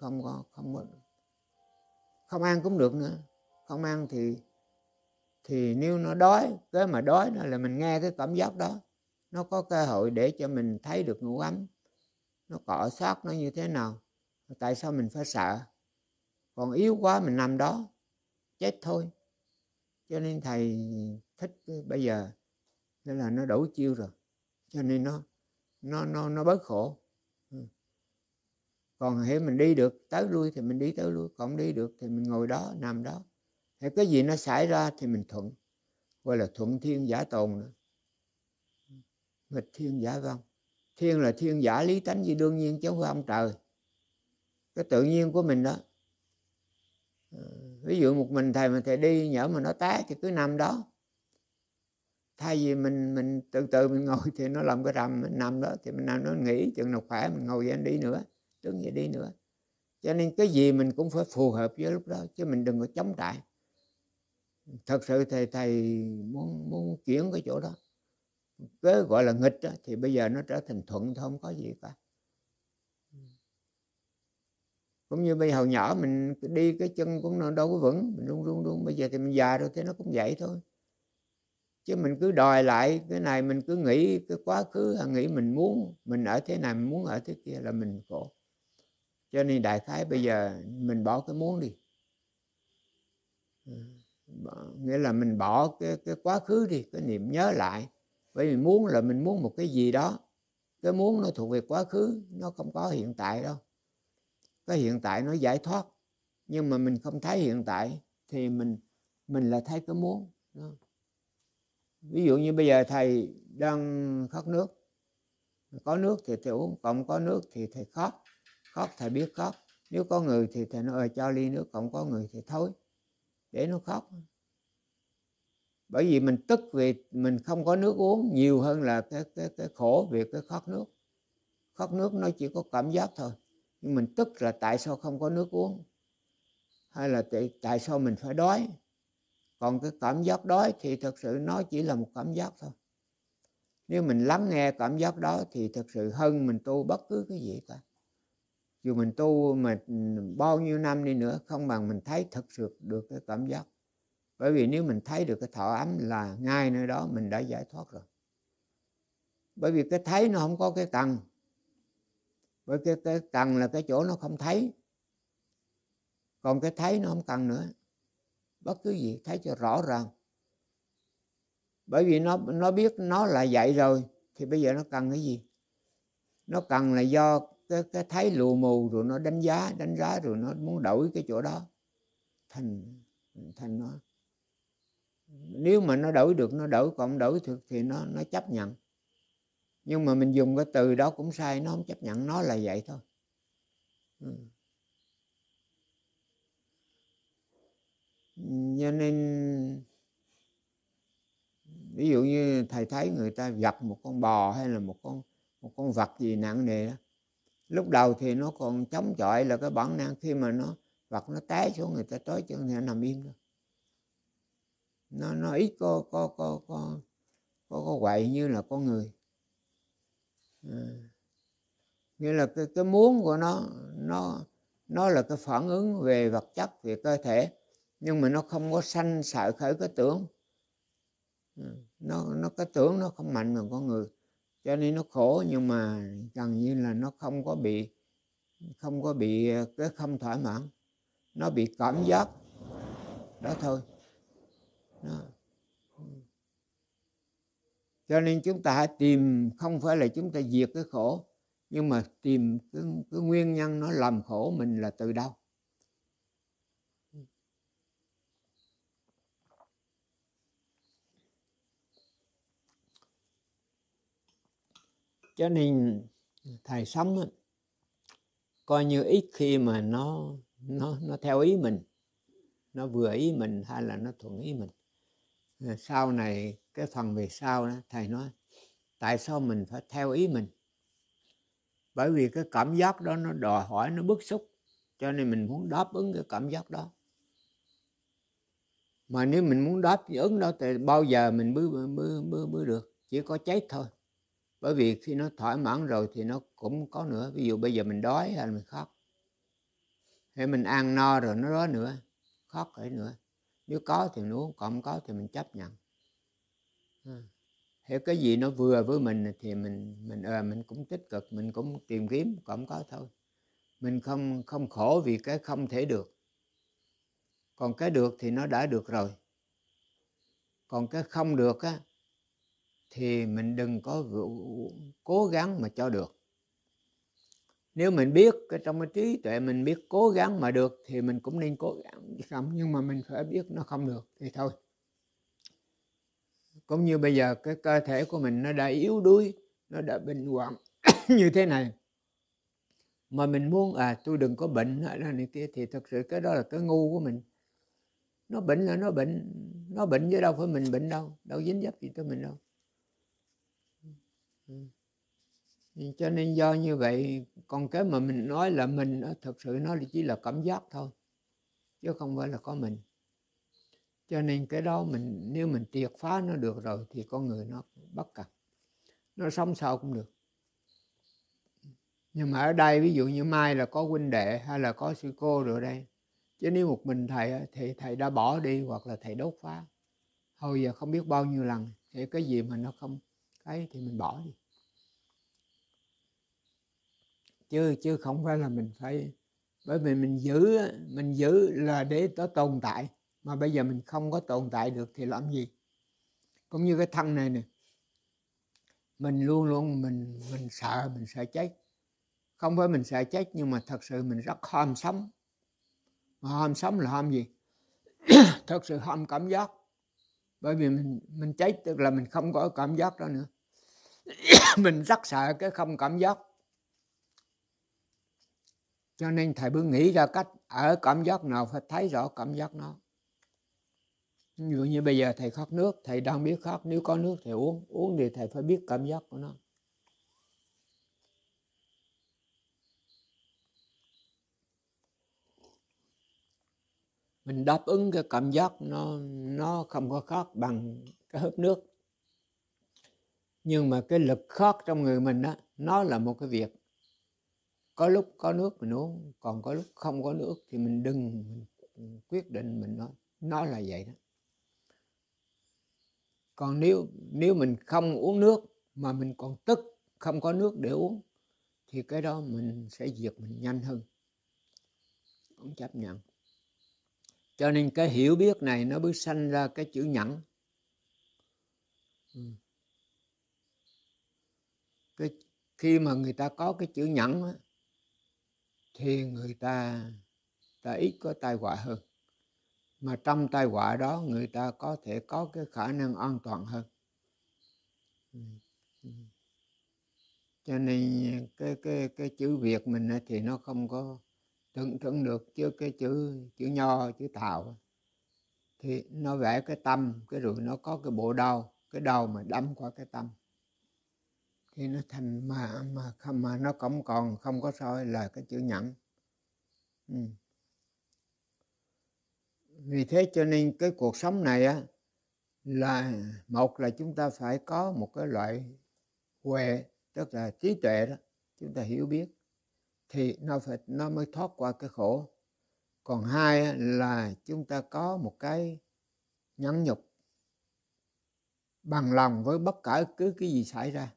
không ăn cũng được nữa. Không ăn thì nếu nó đói, cái mà đói nó là mình nghe cái cảm giác đó, nó có cơ hội để cho mình thấy được ngủ ấm, nó cọ sát nó như thế nào. Tại sao mình phải sợ? Còn yếu quá mình nằm đó chết thôi. Cho nên thầy thích bây giờ nên là nó đủ chiêu rồi, cho nên nó bớt khổ. Còn hễ mình đi được tới lui thì mình đi tới lui, còn đi được thì mình ngồi đó nằm đó. Thì cái gì nó xảy ra thì mình thuận, gọi là thuận thiên giả tồn nữa. Nghịch thiên giả vong. Thiên là thiên giả lý tánh gì đương nhiên, chứ không phải ông trời. Cái tự nhiên của mình đó. Ví dụ một mình thầy mà thầy đi nhỡ mà nó té thì cứ nằm đó. Thay vì mình từ từ mình ngồi thì nó làm cái rầm, mình nằm đó thì mình nằm nó nghỉ chừng nào khỏe mình ngồi dậy đi nữa, đứng dậy đi nữa. Cho nên cái gì mình cũng phải phù hợp với lúc đó, chứ mình đừng có chống trại. Thật sự thầy muốn chuyển cái chỗ đó, cái gọi là nghịch đó, thì bây giờ nó trở thành thuận thôi, không có gì cả. Cũng như bây giờ nhỏ mình đi cái chân cũng đâu có vững, mình run, bây giờ thì mình già rồi thì nó cũng vậy thôi. Chứ mình cứ đòi lại cái này, mình cứ nghĩ cái quá khứ, nghĩ mình muốn mình ở thế này, mình muốn ở thế kia là mình khổ. Cho nên đại khái bây giờ mình bỏ cái muốn đi. Nghĩa là mình bỏ cái quá khứ đi, cái niệm nhớ lại. Bởi vì muốn là mình muốn một cái gì đó. Cái muốn nó thuộc về quá khứ, nó không có hiện tại đâu. Cái hiện tại nó giải thoát, nhưng mà mình không thấy hiện tại thì mình lại thấy cái muốn đó. Ví dụ như bây giờ thầy đang khát nước, có nước thì thầy uống, còn có nước thì thầy khát thầy biết khát. Nếu có người thì thầy nói cho ly nước, còn có người thì thôi để nó khát. Bởi vì mình tức vì mình không có nước uống nhiều hơn là cái khổ về cái khát nước. Khát nước nó chỉ có cảm giác thôi, nhưng mình tức là tại sao không có nước uống. hay là tại sao mình phải đói. Còn cái cảm giác đói thì thật sự nó chỉ là một cảm giác thôi. Nếu mình lắng nghe cảm giác đó thì thật sự hơn mình tu bất cứ cái gì cả. Dù mình tu mà bao nhiêu năm đi nữa không bằng mình thấy thật sự được cái cảm giác. Bởi vì nếu mình thấy được cái thọ ấm là ngay nơi đó mình đã giải thoát rồi. Bởi vì cái thấy nó không có cái cần. Bởi cái cần là cái chỗ nó không thấy. Còn cái thấy nó không cần nữa. Bất cứ gì thấy cho rõ ràng. Bởi vì nó biết nó là vậy rồi thì bây giờ nó cần cái gì? Nó cần là do cái thấy lù mù rồi nó đánh giá rồi nó muốn đổi cái chỗ đó thành nó. Nếu mà nó đổi được nó đổi, còn đổi được thì nó chấp nhận. Nhưng mà mình dùng cái từ đó cũng sai, nó không chấp nhận, nó là vậy thôi. Cho nên ví dụ như thầy thấy người ta giật một con bò hay là một con vật gì nặng nề đó, lúc đầu thì nó còn chống chọi là cái bản năng, khi mà nó vật nó té xuống người ta trói chân thì nó nằm im thôi. Nó ít có quậy như là con người. Nghĩa là cái muốn của nó là cái phản ứng về vật chất, về cơ thể, nhưng mà nó không có sanh sợ khởi cái tưởng. Nó cái tưởng nó không mạnh bằng con người, cho nên nó khổ, nhưng mà gần như là nó không có bị cái không thỏa mãn, nó bị cảm giác đó thôi đó. Cho nên chúng ta hãy tìm, không phải là chúng ta diệt cái khổ, nhưng mà tìm cái nguyên nhân nó làm khổ mình là từ đâu. Cho nên thầy sống coi như ít khi mà nó theo ý mình, nó vừa ý mình hay là nó thuận ý mình. Sau này cái phần về sau đó thầy nói tại sao mình phải theo ý mình? Bởi vì cái cảm giác đó nó đòi hỏi, nó bức xúc, cho nên mình muốn đáp ứng cái cảm giác đó. Mà nếu mình muốn đáp ứng đó thì bao giờ mình mới được, chỉ có chết thôi. Bởi vì khi nó thỏa mãn rồi thì nó cũng có nữa. Ví dụ bây giờ mình đói hay mình khóc, hay mình ăn no rồi nó đói nữa, khóc lại nữa. Nếu có thì mình uống, còn không có thì mình chấp nhận. Thế cái gì nó vừa với mình thì mình cũng tích cực, mình cũng tìm kiếm, còn không có thôi. Mình không khổ vì cái không thể được. Còn cái được thì nó đã được rồi. Còn cái không được á thì mình đừng có cố gắng mà cho được. Nếu mình biết cái trong cái trí tuệ mình biết cố gắng mà được thì mình cũng nên cố gắng không, nhưng mà mình phải biết nó không được thì thôi. Cũng như bây giờ cái cơ thể của mình nó đã yếu đuối, nó đã bệnh hoạn như thế này, mà mình muốn tôi đừng có bệnh hay là này kia, thì thực sự cái đó là cái ngu của mình. Nó bệnh là nó bệnh chứ đâu phải mình bệnh đâu dính dấp gì tới mình đâu. Cho nên do như vậy, còn cái mà mình nói là mình thực sự nó chỉ là cảm giác thôi, chứ không phải là có mình. Cho nên cái đó nếu mình triệt phá nó được rồi thì con người nó bất cập, nó sống sao cũng được. Nhưng mà ở đây ví dụ như mai là có huynh đệ hay là có sư cô rồi đây, chứ nếu một mình thầy thì thầy đã bỏ đi hoặc là thầy đốt phá hồi giờ không biết bao nhiêu lần. Thì cái gì mà nó không cái thì mình bỏ đi, chứ không phải là mình phải. Bởi vì mình giữ là để nó tồn tại, mà bây giờ mình không có tồn tại được thì làm gì. Cũng như cái thân này nè, mình luôn luôn mình sợ chết. Không phải mình sợ chết, nhưng mà thật sự mình rất ham sống. Mà ham sống là ham gì? Thật sự ham cảm giác. Bởi vì mình chết tức là mình không có cảm giác đó nữa. Mình rất sợ cái không cảm giác. Cho nên thầy mới nghĩ ra cách ở cảm giác nào phải thấy rõ cảm giác nó. Ví dụ như bây giờ thầy khát nước, thầy đang biết khát, nếu có nước thầy uống thì thầy phải biết cảm giác của nó. mình đáp ứng cái cảm giác nó không có khát bằng cái hớp nước. Nhưng mà cái lực khát trong người mình đó, nó là một cái việc. Có lúc có nước mình uống, còn có lúc không có nước thì mình đừng, mình quyết định mình nói. Nó là vậy đó. Còn nếu mình không uống nước mà mình còn tức không có nước để uống thì cái đó mình sẽ diệt mình nhanh hơn. Không chấp nhận. Cho nên cái hiểu biết này nó mới sanh ra cái chữ nhẫn. Khi mà người ta có cái chữ nhẫn á, thì người ta ít có tai họa hơn. Mà trong tai họa đó người ta có thể có cái khả năng an toàn hơn. Cho nên cái chữ Việt mình thì nó không có tượng trưng được, chứ cái chữ Nho, chữ Tàu thì nó vẽ cái tâm, cái rồi nó có cái bộ đau, cái đau mà đâm qua cái tâm thì nó thành mà nó cũng còn không có soi là cái chữ nhẫn. Vì thế cho nên cái cuộc sống này á, là một là chúng ta phải có một cái loại huệ, tức là trí tuệ đó, chúng ta hiểu biết thì nó mới thoát qua cái khổ. Còn hai là chúng ta có một cái nhẫn nhục, bằng lòng với bất cả cứ cái gì xảy ra.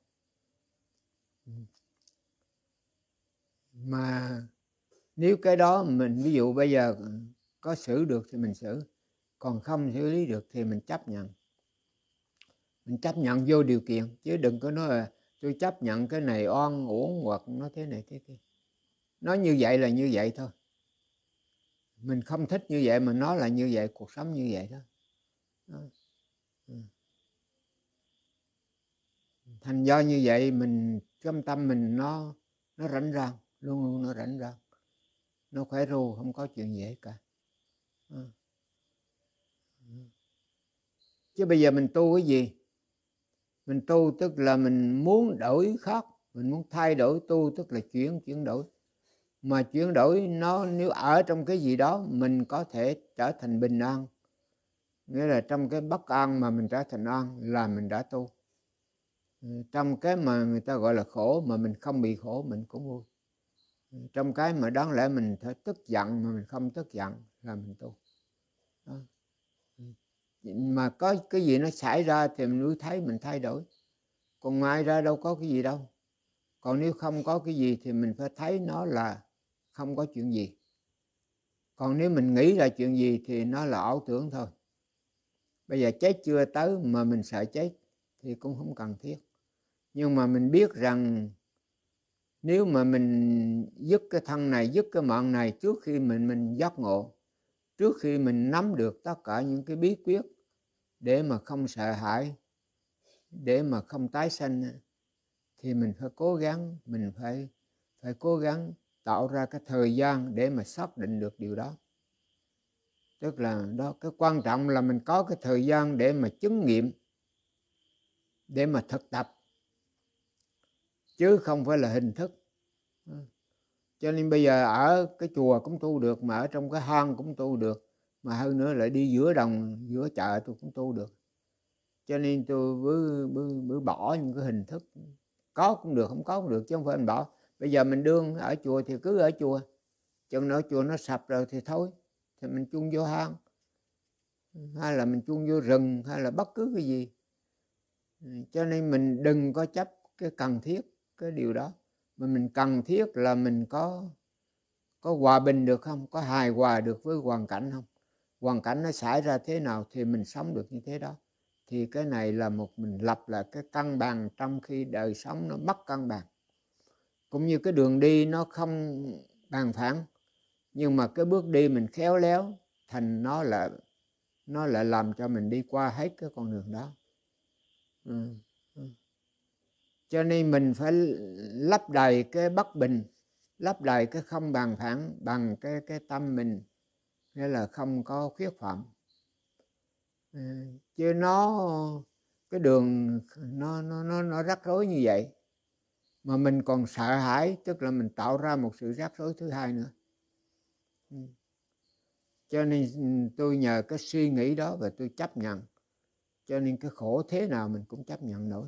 Mà nếu cái đó mình ví dụ bây giờ có xử được thì mình xử, còn không xử lý được thì mình chấp nhận. Mình chấp nhận vô điều kiện, chứ đừng có nói là tôi chấp nhận cái này oan uổng hoặc nó thế này thế kia. Nói như vậy là như vậy thôi. Mình không thích như vậy mà nó là như vậy, cuộc sống như vậy đó. Thành do như vậy mình trong tâm mình nó rảnh rang, luôn luôn nó rảnh rang, nó khỏe ru, không có chuyện gì hết cả. Chứ bây giờ mình tu cái gì? Mình tu tức là mình muốn đổi khác, mình muốn thay đổi. Tu tức là chuyển đổi. Mà chuyển đổi nó nếu ở trong cái gì đó mình có thể trở thành bình an, nghĩa là trong cái bất an mà mình trở thành an là mình đã tu. Trong cái mà người ta gọi là khổ mà mình không bị khổ mình cũng vui. Trong cái mà đáng lẽ mình phải tức giận mà mình không tức giận là mình tu đó. Mà có cái gì nó xảy ra thì mình mới thấy mình thay đổi, còn ngoài ra đâu có cái gì đâu. Còn nếu không có cái gì thì mình phải thấy nó là không có chuyện gì. Còn nếu mình nghĩ là chuyện gì thì nó là ảo tưởng thôi. Bây giờ chết chưa tới mà mình sợ chết thì cũng không cần thiết. Nhưng mà mình biết rằng nếu mà mình dứt cái thân này, dứt cái mạng này trước khi mình giác ngộ, trước khi mình nắm được tất cả những cái bí quyết để mà không sợ hãi, để mà không tái sanh, thì mình phải cố gắng, mình phải cố gắng tạo ra cái thời gian để mà xác định được điều đó. Tức là đó, cái quan trọng là mình có cái thời gian để mà chứng nghiệm, để mà thực tập, chứ không phải là hình thức. Cho nên bây giờ ở cái chùa cũng tu được, mà ở trong cái hang cũng tu được, mà hơn nữa lại đi giữa đồng, giữa chợ tôi cũng tu được. Cho nên tôi mới bỏ những cái hình thức. Có cũng được, không có cũng được, chứ không phải mình bỏ. Bây giờ mình đương ở chùa thì cứ ở chùa, chừng nào chùa nó sập rồi thì thôi, thì mình chung vô hang, hay là mình chung vô rừng, hay là bất cứ cái gì. Cho nên mình đừng có chấp cái cần thiết cái điều đó, mà mình cần thiết là mình có hòa bình được không, có hài hòa được với hoàn cảnh không. Hoàn cảnh nó xảy ra thế nào thì mình sống được như thế đó. Thì cái này là mình lập lại cái cân bằng trong khi đời sống nó mất cân bằng. Cũng như cái đường đi nó không bằng phẳng, nhưng mà cái bước đi mình khéo léo, thành nó lại làm cho mình đi qua hết cái con đường đó. Cho nên mình phải lấp đầy cái bất bình, lấp đầy cái không bằng phẳng bằng cái tâm mình, nghĩa là không có khuyết phạm. Chứ cái đường nó rắc rối như vậy mà mình còn sợ hãi, tức là mình tạo ra một sự rắc rối thứ hai nữa. Cho nên tôi nhờ cái suy nghĩ đó và tôi chấp nhận. Cho nên cái khổ thế nào mình cũng chấp nhận nổi.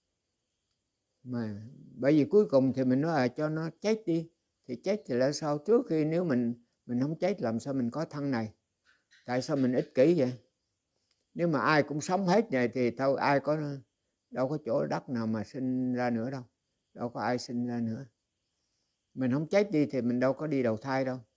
Mà bởi vì cuối cùng thì mình nói cho nó chết đi. Thì chết thì là sao? Trước khi nếu mình không chết làm sao mình có thân này? Tại sao mình ích kỷ vậy? Nếu mà ai cũng sống hết này thì thôi, ai có đâu có chỗ đất nào mà sinh ra nữa đâu. Đâu có ai sinh ra nữa. Mình không chết đi thì mình đâu có đi đầu thai đâu.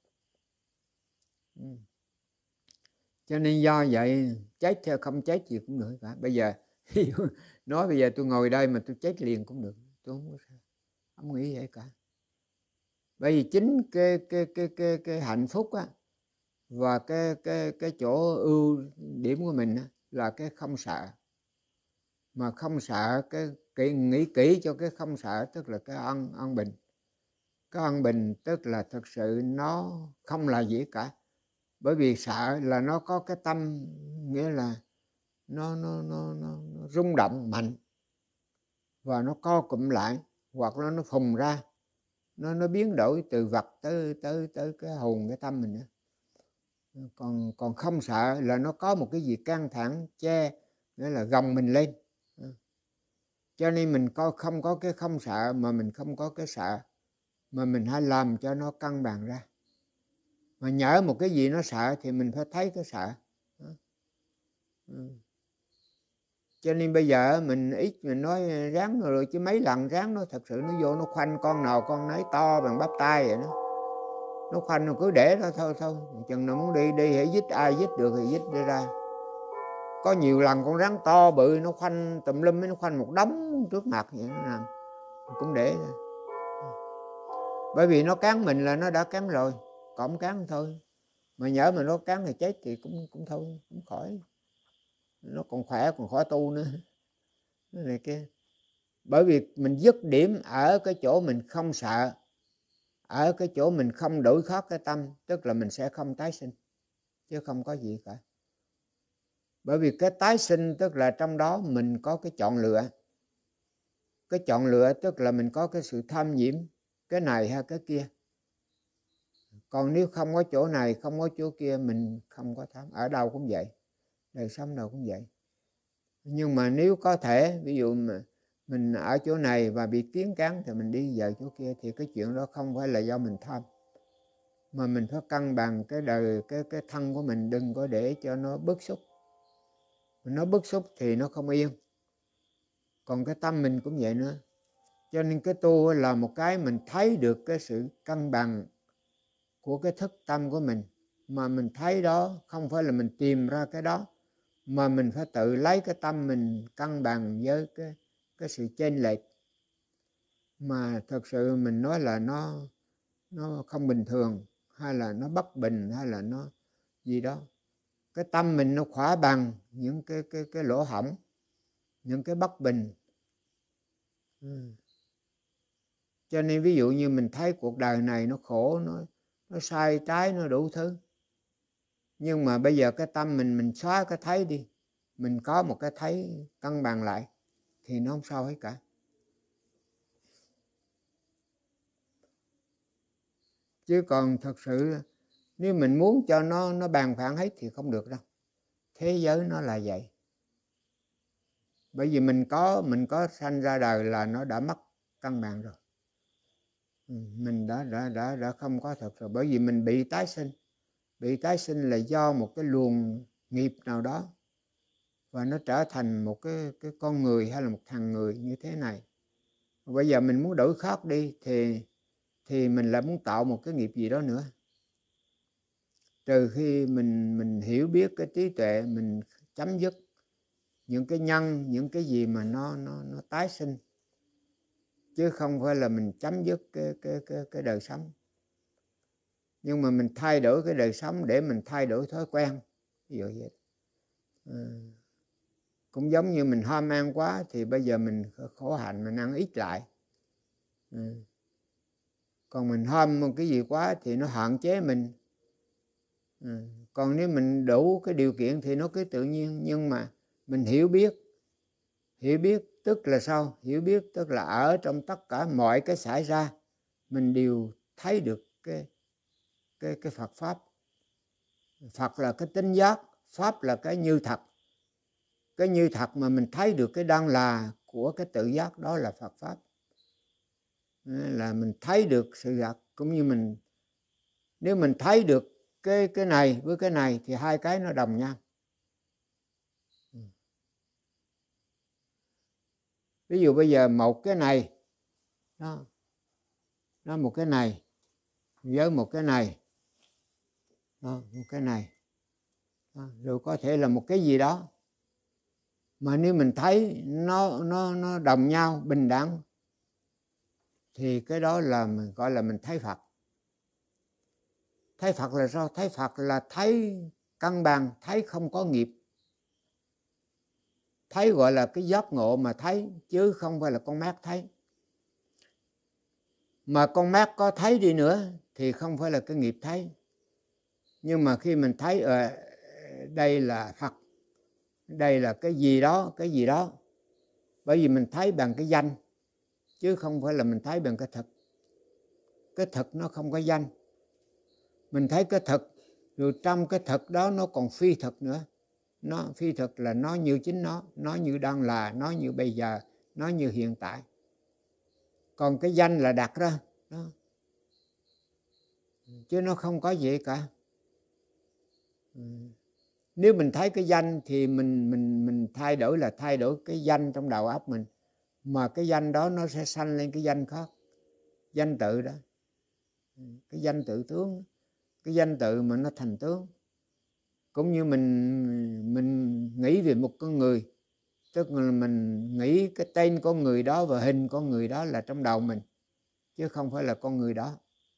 Cho nên do vậy chết theo không chết gì cũng được cả. Bây giờ nói bây giờ tôi ngồi đây mà tôi chết liền cũng được, tôi không nghĩ vậy cả. Bởi vì chính cái hạnh phúc á, và cái chỗ ưu điểm của mình á, là cái không sợ. Mà không sợ, cái nghĩ kỹ cho cái không sợ tức là cái an bình. Cái an bình tức là thực sự nó không là gì cả. Bởi vì sợ là nó có cái tâm, nghĩa là nó rung động mạnh và nó co cụm lại, hoặc là nó phùng ra, nó biến đổi từ vật tới cái hồn, cái tâm mình. Còn không sợ là nó có một cái gì căng thẳng che, nghĩa là gồng mình lên. Cho nên mình không có cái không sợ, mà mình không có cái sợ, mà mình hãy làm cho nó cân bằng ra. Mà nhỡ một cái gì nó sợ thì mình phải thấy cái sợ. Cho nên bây giờ mình ít mình nói ráng rồi, chứ mấy lần ráng nó thật sự nó vô nó khoanh con nào con nấy to bằng bắp tay vậy đó. Nó khoanh nó cứ để đó thôi. Chừng nào muốn đi hãy dít, ai dít được thì dít đi ra. Có nhiều lần con rắn to bự nó khoanh tùm lum, nó khoanh một đống trước mặt vậy nó làm. Cũng để ra. Bởi vì nó cắn mình là nó đã cắn rồi, còn không cắn thôi. Mà nhỡ mà nó cắn thì chết thì cũng thôi, cũng khỏi. Nó còn khỏe, còn khỏi tu nữa. Cái này kia. Bởi vì mình dứt điểm ở cái chỗ mình không sợ, ở cái chỗ mình không đổi khót cái tâm, tức là mình sẽ không tái sinh, chứ không có gì cả. Bởi vì cái tái sinh tức là trong đó mình có cái chọn lựa. Cái chọn lựa tức là mình có cái sự tham nhiễm cái này hay cái kia. Còn nếu không có chỗ này, không có chỗ kia, mình không có tham. Ở đâu cũng vậy, đời sống đâu cũng vậy. Nhưng mà nếu có thể, ví dụ mà mình ở chỗ này và bị kiến cắn thì mình đi vào chỗ kia, thì cái chuyện đó không phải là do mình tham, mà mình phải cân bằng cái đời, cái thân của mình, đừng có để cho nó bức xúc. Nó bức xúc thì nó không yên. Còn cái tâm mình cũng vậy nữa. Cho nên cái tu là một cái mình thấy được cái sự cân bằng của cái thức tâm của mình. Mà mình thấy đó không phải là mình tìm ra cái đó, mà mình phải tự lấy cái tâm mình cân bằng với cái sự chênh lệch. Mà thật sự mình nói là nó không bình thường, hay là nó bất bình, hay là nó gì đó. Cái tâm mình nó khỏa bằng những cái lỗ hổng, những cái bất bình. Cho nên ví dụ như mình thấy cuộc đời này nó khổ, nó sai trái, nó đủ thứ. Nhưng mà bây giờ cái tâm mình xóa cái thấy đi, mình có một cái thấy cân bằng lại, thì nó không sao hết cả. Chứ còn thật sự nếu mình muốn cho nó bàn phản hết thì không được đâu. Thế giới nó là vậy. Bởi vì mình có sanh ra đời là nó đã mất cân bằng rồi. Mình đã không có thật rồi. Bởi vì mình bị tái sinh. Bị tái sinh là do một cái luồng nghiệp nào đó, và nó trở thành một cái con người hay là một thằng người như thế này. Bây giờ mình muốn đổi khác đi thì mình lại muốn tạo một cái nghiệp gì đó nữa. Trừ khi mình hiểu biết cái trí tuệ, mình chấm dứt những cái nhân, những cái gì mà nó tái sinh, chứ không phải là mình chấm dứt cái đời sống. Nhưng mà mình thay đổi cái đời sống để mình thay đổi thói quen, ví dụ vậy. Cũng giống như mình ham ăn quá thì bây giờ mình khổ hạnh, mình ăn ít lại. Còn mình ham một cái gì quá thì nó hạn chế mình. Còn nếu mình đủ cái điều kiện thì nó cứ tự nhiên. Nhưng mà mình hiểu biết tức là sao? Hiểu biết tức là ở trong tất cả mọi cái xảy ra, mình đều thấy được cái Phật Pháp. Phật là cái tính giác, pháp là cái như thật. Cái như thật mà mình thấy được cái đang là của cái tự giác, đó là Phật pháp. Là mình thấy được sự thật, cũng như mình, nếu mình thấy được cái này với cái này thì hai cái nó đồng nhau. Ví dụ bây giờ một cái này nó một cái này với một cái này, một cái này, rồi có thể là một cái gì đó mà nếu mình thấy nó đồng nhau, bình đẳng, thì cái đó là mình gọi là mình thấy Phật. Thấy Phật là sao? Thấy Phật là thấy căn bản, thấy không có nghiệp. Thấy gọi là cái giác ngộ mà thấy, chứ không phải là con mắt thấy. Mà con mắt có thấy đi nữa thì không phải là cái nghiệp thấy. Nhưng mà khi mình thấy đây là Phật, đây là cái gì đó, cái gì đó, bởi vì mình thấy bằng cái danh, chứ không phải là mình thấy bằng cái thực. Cái thực nó không có danh. Mình thấy cái thực, rồi trong cái thực đó nó còn phi thực nữa. Nó phi thực là nó như chính nó như đang là, nó như bây giờ, nó như hiện tại. Còn cái danh là đặt ra đó, chứ nó không có gì cả. Nếu mình thấy cái danh thì mình thay đổi là thay đổi cái danh trong đầu óc mình, mà cái danh đó nó sẽ sanh lên cái danh khác, danh tự đó, cái danh tự tướng, cái danh tự mà nó thành tướng. Cũng như mình nghĩ về một con người, tức là mình nghĩ cái tên con người đó và hình con người đó là trong đầu mình, chứ không phải là con người đó.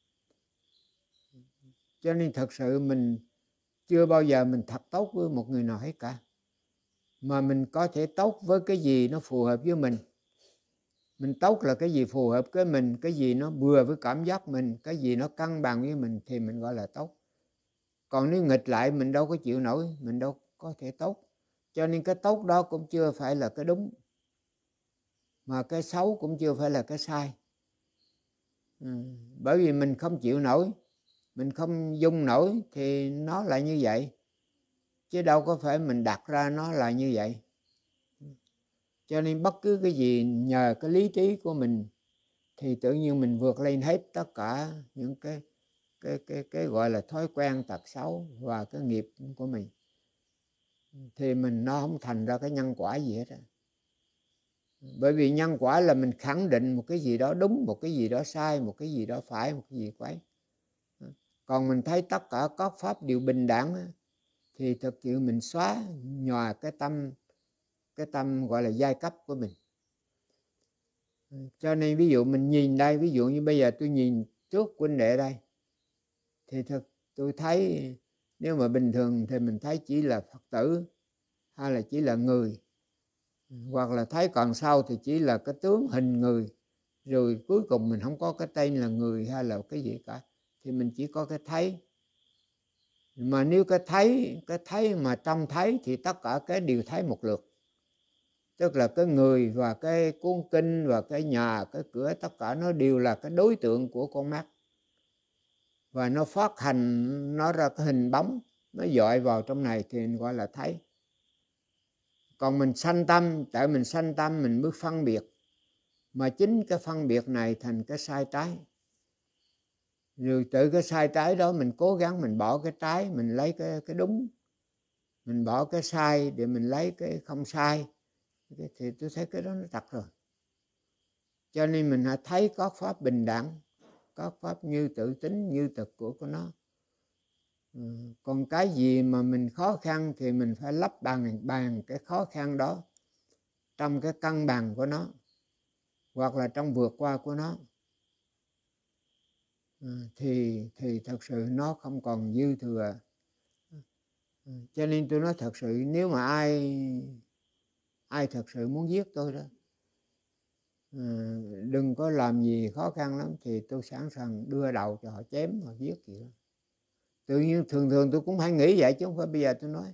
Cho nên thật sự mình chưa bao giờ mình thật tốt với một người nào hết cả, mà mình có thể tốt với cái gì nó phù hợp với mình. Mình tốt là cái gì phù hợp với mình, cái gì nó vừa với cảm giác mình, cái gì nó cân bằng với mình thì mình gọi là tốt. Còn nếu nghịch lại mình đâu có chịu nổi, mình đâu có thể tốt. Cho nên cái tốt đó cũng chưa phải là cái đúng, mà cái xấu cũng chưa phải là cái sai. Bởi vì mình không chịu nổi, mình không dung nổi thì nó lại như vậy, chứ đâu có phải mình đặt ra nó là như vậy. Cho nên bất cứ cái gì nhờ cái lý trí của mình thì tự nhiên mình vượt lên hết tất cả những cái gọi là thói quen tật xấu và cái nghiệp của mình, thì nó không thành ra cái nhân quả gì hết. Bởi vì nhân quả là mình khẳng định một cái gì đó đúng, một cái gì đó sai, một cái gì đó phải, một cái gì quấy. Còn mình thấy tất cả các pháp đều bình đẳng thì thực sự mình xóa nhòa cái tâm gọi là giai cấp của mình. Cho nên ví dụ mình nhìn đây, ví dụ như bây giờ tôi nhìn trước huynh đệ đây, thì tôi thấy nếu mà bình thường thì mình thấy chỉ là Phật tử, hay là chỉ là người, hoặc là thấy còn sau thì chỉ là cái tướng hình người, rồi cuối cùng mình không có cái tên là người hay là cái gì cả, thì mình chỉ có cái thấy. Mà nếu cái thấy mà trong thấy thì tất cả cái đều thấy một lượt, tức là cái người và cái cuốn kinh và cái nhà, cái cửa, tất cả nó đều là cái đối tượng của con mắt, và nó phát hành nó ra cái hình bóng, nó dọi vào trong này thì mình gọi là thấy. Còn mình sanh tâm, tại mình sanh tâm mình mới phân biệt, mà chính cái phân biệt này thành cái sai trái. Rồi từ cái sai trái đó mình cố gắng mình bỏ cái trái, mình lấy cái đúng, mình bỏ cái sai để mình lấy cái không sai, thì tôi thấy cái đó nó thật rồi. Cho nên mình hãy thấy các pháp bình đẳng, các pháp như tự tính, như thực của nó. Còn cái gì mà mình khó khăn thì mình phải lấp bằng cái khó khăn đó trong cái cân bằng của nó, hoặc là trong vượt qua của nó, thì thật sự nó không còn dư thừa. Cho nên tôi nói thật sự, nếu mà ai thật sự muốn giết tôi đó, đừng có làm gì khó khăn lắm thì tôi sẵn sàng đưa đầu cho họ chém, họ giết gì đó. Tự nhiên thường tôi cũng hay nghĩ vậy, chứ không phải bây giờ tôi nói.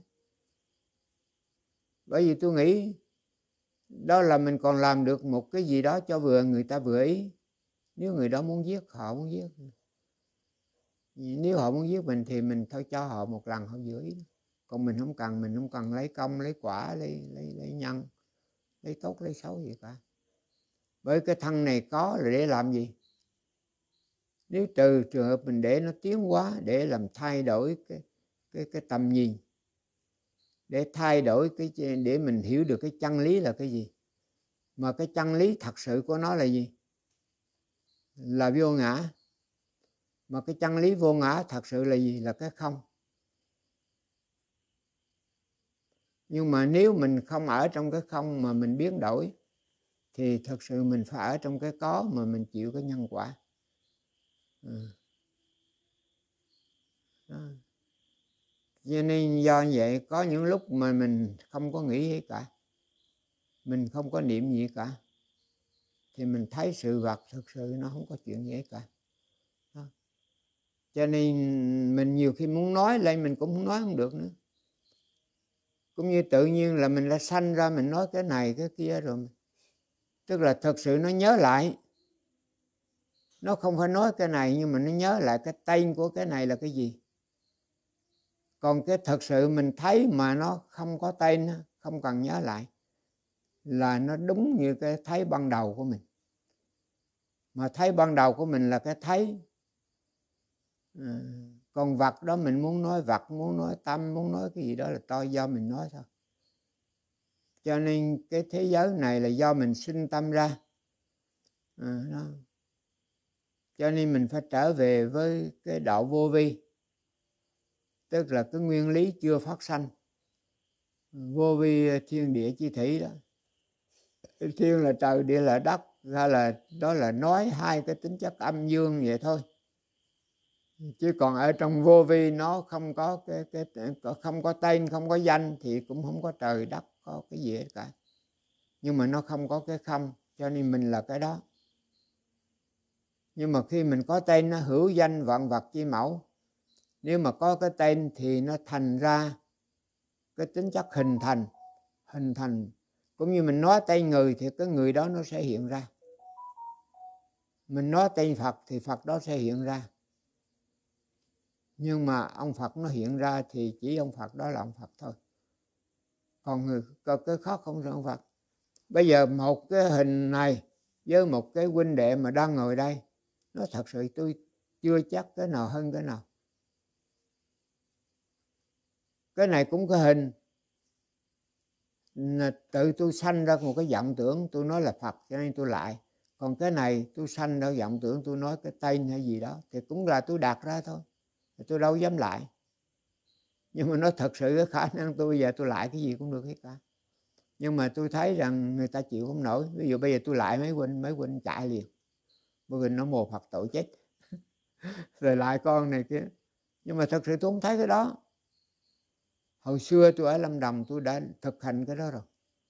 Bởi vì tôi nghĩ đó là mình còn làm được một cái gì đó cho người ta vừa ý. Nếu người đó muốn giết, họ muốn giết. Nếu họ muốn giết mình thì mình thôi cho họ một lần họ giữ ý. Còn mình không cần lấy công lấy quả lấy nhân, lấy tốt lấy xấu gì cả. Bởi cái thân này có là để làm gì? Nếu trừ trường hợp mình để nó tiến hóa, để làm thay đổi cái tầm nhìn, để thay đổi để mình hiểu được cái chân lý là cái gì. Mà cái chân lý thật sự của nó là gì? Là vô ngã. Mà cái chân lý vô ngã thật sự là gì? Là cái không. Nhưng mà nếu mình không ở trong cái không mà mình biến đổi thì thật sự mình phải ở trong cái có mà mình chịu cái nhân quả. Đó. Cho nên do vậy có những lúc mà mình không có nghĩ gì cả, mình không có niệm gì cả, thì mình thấy sự vật thực sự nó không có chuyện gì cả. Đó. Cho nên mình nhiều khi muốn nói lên mình cũng không nói không được nữa. Cũng như tự nhiên là mình đã sanh ra mình nói cái này cái kia rồi. Tức là thật sự nó nhớ lại. Nó không phải nói cái này nhưng mà nó nhớ lại cái tên của cái này là cái gì. Còn cái thật sự mình thấy mà nó không có tên, không cần nhớ lại, là nó đúng như cái thấy ban đầu của mình. Mà thấy ban đầu của mình là cái thấy. Còn vật đó mình muốn nói vật, muốn nói tâm, muốn nói cái gì đó là do mình nói thôi. Cho nên cái thế giới này là do mình sinh tâm ra. Đó. Cho nên mình phải trở về với cái đạo vô vi. Tức là cái nguyên lý chưa phát sanh. Vô vi thiên địa chi thủy đó. Thiên là trời, địa là đất, ra là đó là nói hai cái tính chất âm dương vậy thôi. Chứ còn ở trong vô vi nó không có không có tên, không có danh thì cũng không có trời đất, có cái gì hết cả. Nhưng mà nó không có cái không, cho nên mình là cái đó. Nhưng mà khi mình có tên, nó hữu danh vạn vật chi mẫu. Nếu mà có cái tên thì nó thành ra cái tính chất hình thành. Cũng như mình nói tên người thì cái người đó nó sẽ hiện ra. Mình nói tên Phật thì Phật đó sẽ hiện ra. Nhưng mà ông Phật nó hiện ra thì chỉ ông Phật đó là ông Phật thôi. Còn người cái khác không phải ông Phật. Bây giờ một cái hình này với một cái huynh đệ mà đang ngồi đây, nó thật sự tôi chưa chắc cái nào hơn cái nào. Cái này cũng cái hình, tự tôi sanh ra một cái vọng tưởng tôi nói là Phật cho nên tôi lại. Còn cái này tôi sanh ra vọng tưởng tôi nói cái tên hay gì đó thì cũng là tôi đặt ra thôi, tôi đâu dám lại. Nhưng mà nó thật sự cái khả năng tôi bây giờ tôi lại cái gì cũng được hết cả. Nhưng mà tôi thấy rằng người ta chịu không nổi. Ví dụ bây giờ tôi lại mấy huynh chạy liền, mấy huynh nó mồ Phật tội chết rồi lại con này kia. Nhưng mà thật sự tôi không thấy cái đó. Hồi xưa tôi ở Lâm Đồng tôi đã thực hành cái đó rồi,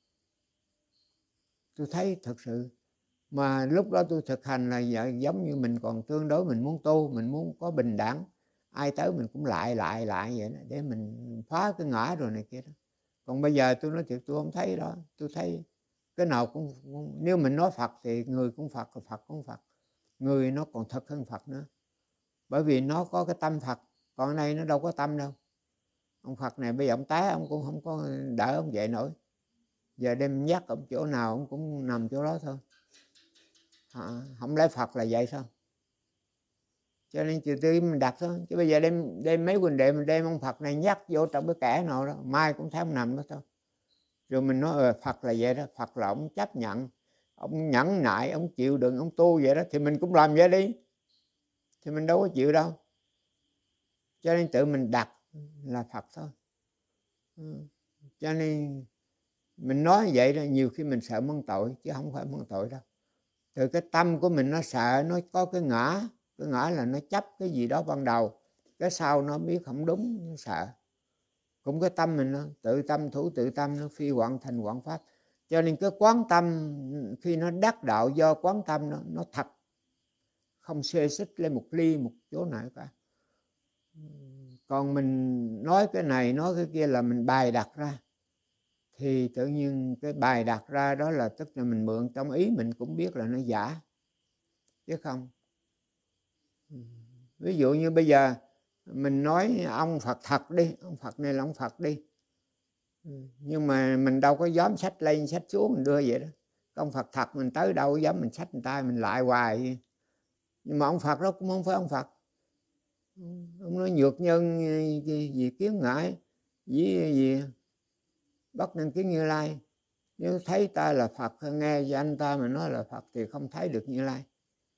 tôi thấy thật sự. Mà lúc đó tôi thực hành là giống như mình còn tương đối, mình muốn tu, mình muốn có bình đẳng, ai tới mình cũng lại vậy đó, để mình phá cái ngã rồi này kia đó. Còn bây giờ tôi nói thiệt tôi không thấy đó. Tôi thấy cái nào cũng nếu mình nói Phật thì người cũng Phật, Phật cũng Phật. Người nó còn thật hơn Phật nữa, bởi vì nó có cái tâm Phật. Còn này nó đâu có tâm đâu. Ông Phật này bây giờ ông té ông cũng không có đỡ ông dậy nổi. Giờ đem nhắc ông chỗ nào ông cũng nằm chỗ đó thôi. Không lẽ Phật là vậy sao? Cho nên trừ tư mình đặt thôi. Chứ bây giờ đem mấy huynh đệ mình đem ông Phật này nhắc vô trong cái kẻ nào đó, mai cũng thấy ông nằm đó thôi. Rồi mình nói Phật là vậy đó, Phật là ông chấp nhận, ông nhẫn nại, ông chịu đựng, ông tu vậy đó, thì mình cũng làm vậy đi. Thì mình đâu có chịu đâu. Cho nên tự mình đặt là Phật thôi. Cho nên mình nói vậy đó, nhiều khi mình sợ mắc tội chứ không phải mắc tội đâu. Từ cái tâm của mình nó sợ, nó có cái ngã. Cái ngã là nó chấp cái gì đó ban đầu, cái sau nó biết không đúng, nó sợ. Cũng cái tâm mình nó tự tâm thủ tự tâm, nó phi hoạn thành hoạn pháp. Cho nên cái quán tâm khi nó đắc đạo do quán tâm nó thật, không xê xích lên một ly một chỗ nào cả. Còn mình nói cái này nói cái kia là mình bài đặt ra, thì tự nhiên cái bài đặt ra đó là tức là mình mượn trong ý mình cũng biết là nó giả chứ không. Ví dụ như bây giờ mình nói ông Phật thật đi, ông Phật này là ông Phật đi, nhưng mà mình đâu có dám xách lên xách xuống mình đưa vậy đó. Ông Phật thật mình tới đâu có dám mình xách người ta mình lại hoài. Nhưng mà ông Phật đó cũng không phải ông Phật. Ông nói nhược nhân gì kiến ngại gì bất năng kiến Như Lai. Nếu thấy ta là Phật, nghe danh ta mà nói là Phật thì không thấy được Như Lai.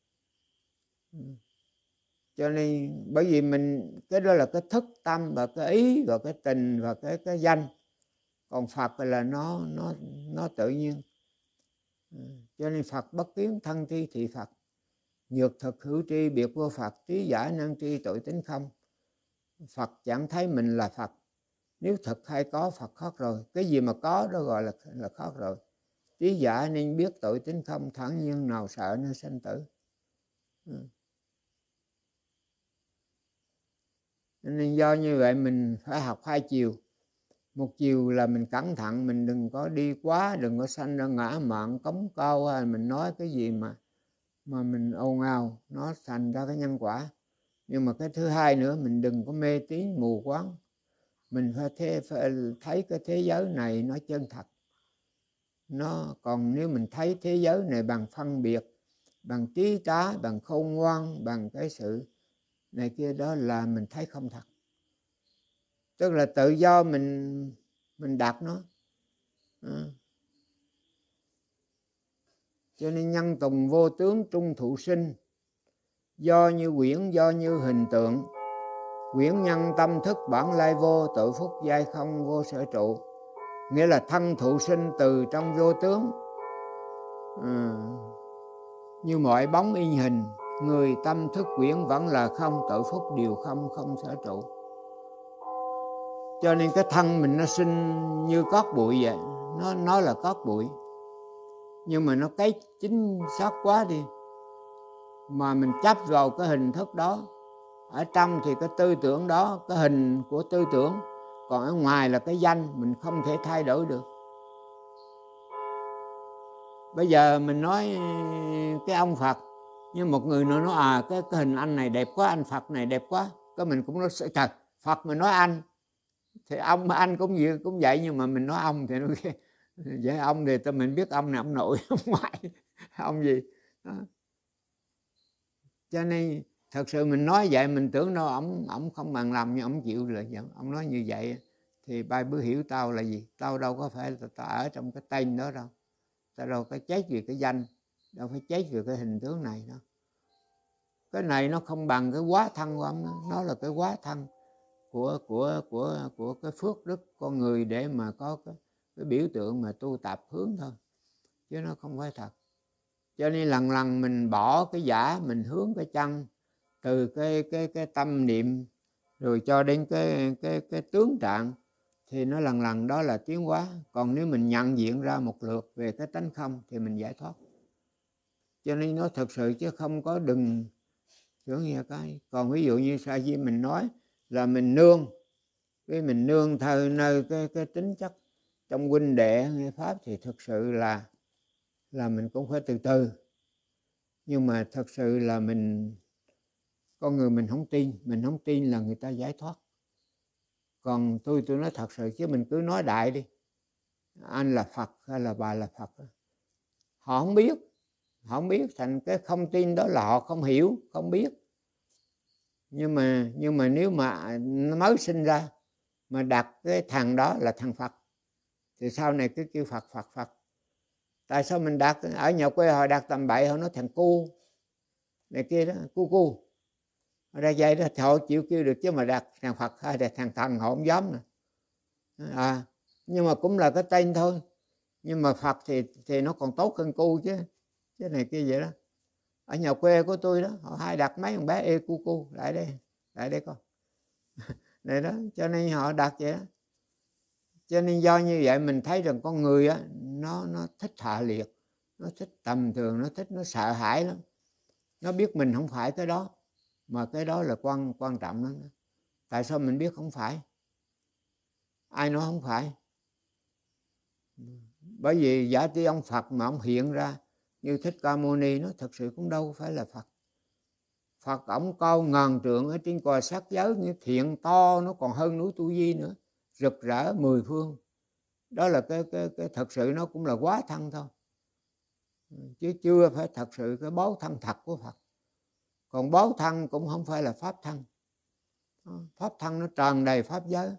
Cho nên bởi vì mình cái đó là cái thức tâm và cái ý và cái tình và cái danh. Còn Phật là nó tự nhiên. Cho nên Phật bất kiến thân thi thị Phật, nhược thực hữu tri biệt vô Phật, trí giải năng tri tội tính không. Phật chẳng thấy mình là Phật. Nếu thực hay có Phật khóc rồi. Cái gì mà có đó gọi là khóc rồi. Trí giả nên biết tội tính không, thản nhiên nào sợ nên sanh tử. Nên do như vậy mình phải học hai chiều. Một chiều là mình cẩn thận, mình đừng có đi quá, đừng có sanh ra ngã mạn cống cao, hay mình nói cái gì mà mình ồn ào, nó thành ra cái nhân quả. Nhưng mà cái thứ hai nữa, mình đừng có mê tín mù quáng. Mình phải thấy cái thế giới này nó chân thật. Còn nếu mình thấy thế giới này bằng phân biệt, bằng trí tá, bằng khôn ngoan, bằng cái sự này kia, đó là mình thấy không thật. Tức là tự do mình đặt nó. Cho nên nhân tùng vô tướng trung thụ sinh, do như quyển do như hình tượng, quyển nhân tâm thức bản lai vô, tự phúc giai không vô sở trụ. Nghĩa là thân thụ sinh từ trong vô tướng, như mọi bóng in hình, người tâm thức quyển vẫn là không, tự phúc điều không, không sở trụ. Cho nên cái thân mình nó sinh như cát bụi vậy, nó là cát bụi, nhưng mà nó cái chính xác quá đi mà mình chấp vào cái hình thức đó. Ở trong thì cái tư tưởng đó, cái hình của tư tưởng, còn ở ngoài là cái danh, mình không thể thay đổi được. Bây giờ mình nói cái ông Phật, nhưng một người nữa nói cái hình anh này đẹp quá, anh Phật này đẹp quá, cái mình cũng nói trời, Phật mà nói anh thì ông mà anh cũng vậy, nhưng mà mình nói ông thì nó vậy. Ông thì mình biết ông này ông nội ông ngoại ông gì đó. Cho nên thật sự mình nói vậy mình tưởng đâu ổng không bằng lòng, nhưng ổng chịu là ông nói như vậy thì bay bữa hiểu tao là gì. Tao đâu có phải là tao ở trong cái tên đó đâu, tao đâu có chết vì cái danh, đâu phải chết vì cái hình tướng này đâu. Cái này nó không bằng cái quá thân của ông, nó là cái quá thân của cái phước đức con người để mà có cái biểu tượng mà tu tập hướng thôi, chứ nó không phải thật. Cho nên lần lần mình bỏ cái giả, mình hướng cái chân, từ cái tâm niệm rồi cho đến cái tướng trạng, thì nó lần lần đó là tiến hóa. Còn nếu mình nhận diện ra một lượt về cái tánh không thì mình giải thoát. Cho nên nó thật sự chứ không có đừng tưởng như cái. Còn ví dụ như sa di mình nói là mình nương, cái mình nương theo nơi cái tính chất trong huynh đệ nghe pháp, thì thực sự là mình cũng phải từ từ. Nhưng mà thật sự là con người mình không tin là người ta giải thoát. Còn tôi nói thật sự, chứ mình cứ nói đại đi, anh là Phật hay là bà là Phật, họ không biết, thành cái không tin đó là họ không hiểu, không biết. Nhưng mà nếu mà nó mới sinh ra mà đặt cái thằng đó là thằng Phật thì sau này cứ kêu Phật. Tại sao mình đặt ở nhà quê họ đặt tầm bậy, họ nói thằng cu này kia đó, cu ra vậy đó, họ chịu kêu được, chứ mà đặt thằng Phật hay là thằng thần họ không dám nè. Nhưng mà cũng là cái tên thôi. Nhưng mà Phật thì nó còn tốt hơn cu chứ này kia vậy đó. Ở nhà quê của tôi đó, họ hay đặt mấy con bé ê cu lại đây con này đó, cho nên họ đặt vậy đó. Cho nên do như vậy mình thấy rằng con người á, nó thích hạ liệt, nó thích tầm thường, nó sợ hãi lắm. Nó biết mình không phải cái đó, mà cái đó là quan trọng lắm. Tại sao mình biết không phải? Ai nói không phải? Bởi vì giả tỷ ông Phật mà ông hiện ra như Thích Ca Mâu Ni, nó thật sự cũng đâu phải là Phật. Phật ổng cao ngàn trượng ở trên cõi sắc giới, như thiện to, nó còn hơn núi Tu Di nữa, rực rỡ mười phương. Đó là cái thật sự nó cũng là quá thân thôi, chứ chưa phải thật sự cái báo thân thật của Phật. Còn báo thân cũng không phải là pháp thân. Pháp thân nó tràn đầy pháp giới.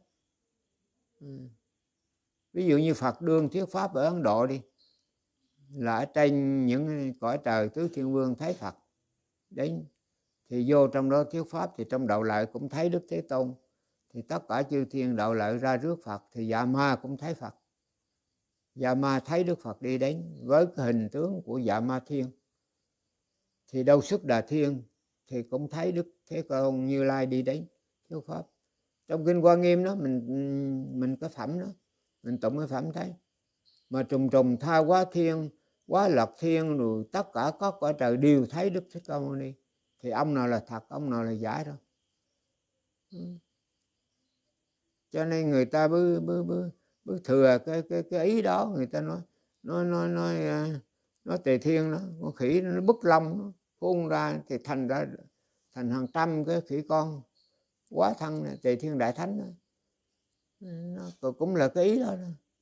Ví dụ như Phật đương thuyết pháp ở Ấn Độ đi, là ở trên những cõi trời tứ thiên vương thấy Phật đến, thì vô trong đó thuyết pháp, thì trong đạo lợi cũng thấy Đức Thế Tôn, thì tất cả chư thiên đạo lợi ra rước Phật, thì Dạ Ma cũng thấy Phật. Dạ Ma thấy Đức Phật đi đến với cái hình tướng của Dạ Ma Thiên, thì Đâu Xuất Đà Thiên thì cũng thấy Đức Thế Tôn Như Lai đi đến thuyết pháp. Trong kinh Hoa Nghiêm đó, mình cái phẩm đó, mình tụng cái phẩm thấy, mà trùng trùng tha hóa thiên, hóa lập thiên, rồi tất cả các cõi trời đều thấy Đức Thích Ca Mâu Ni. Thì ông nào là thật, ông nào là giả đó. Cho nên người ta bứ thừa cái ý đó, người ta nói Tề Thiên đó, con khỉ nó bứt lông, nó phun ra thì thành hàng trăm cái khỉ con quá thân này, Tề Thiên Đại Thánh đó. Nó cũng là cái ý đó.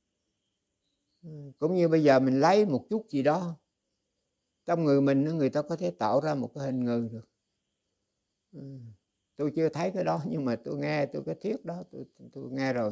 Cũng như bây giờ mình lấy một chút gì đó trong người mình, người ta có thể tạo ra một cái hình người được. Tôi chưa thấy cái đó, nhưng mà tôi nghe tôi cái thuyết đó tôi nghe rồi.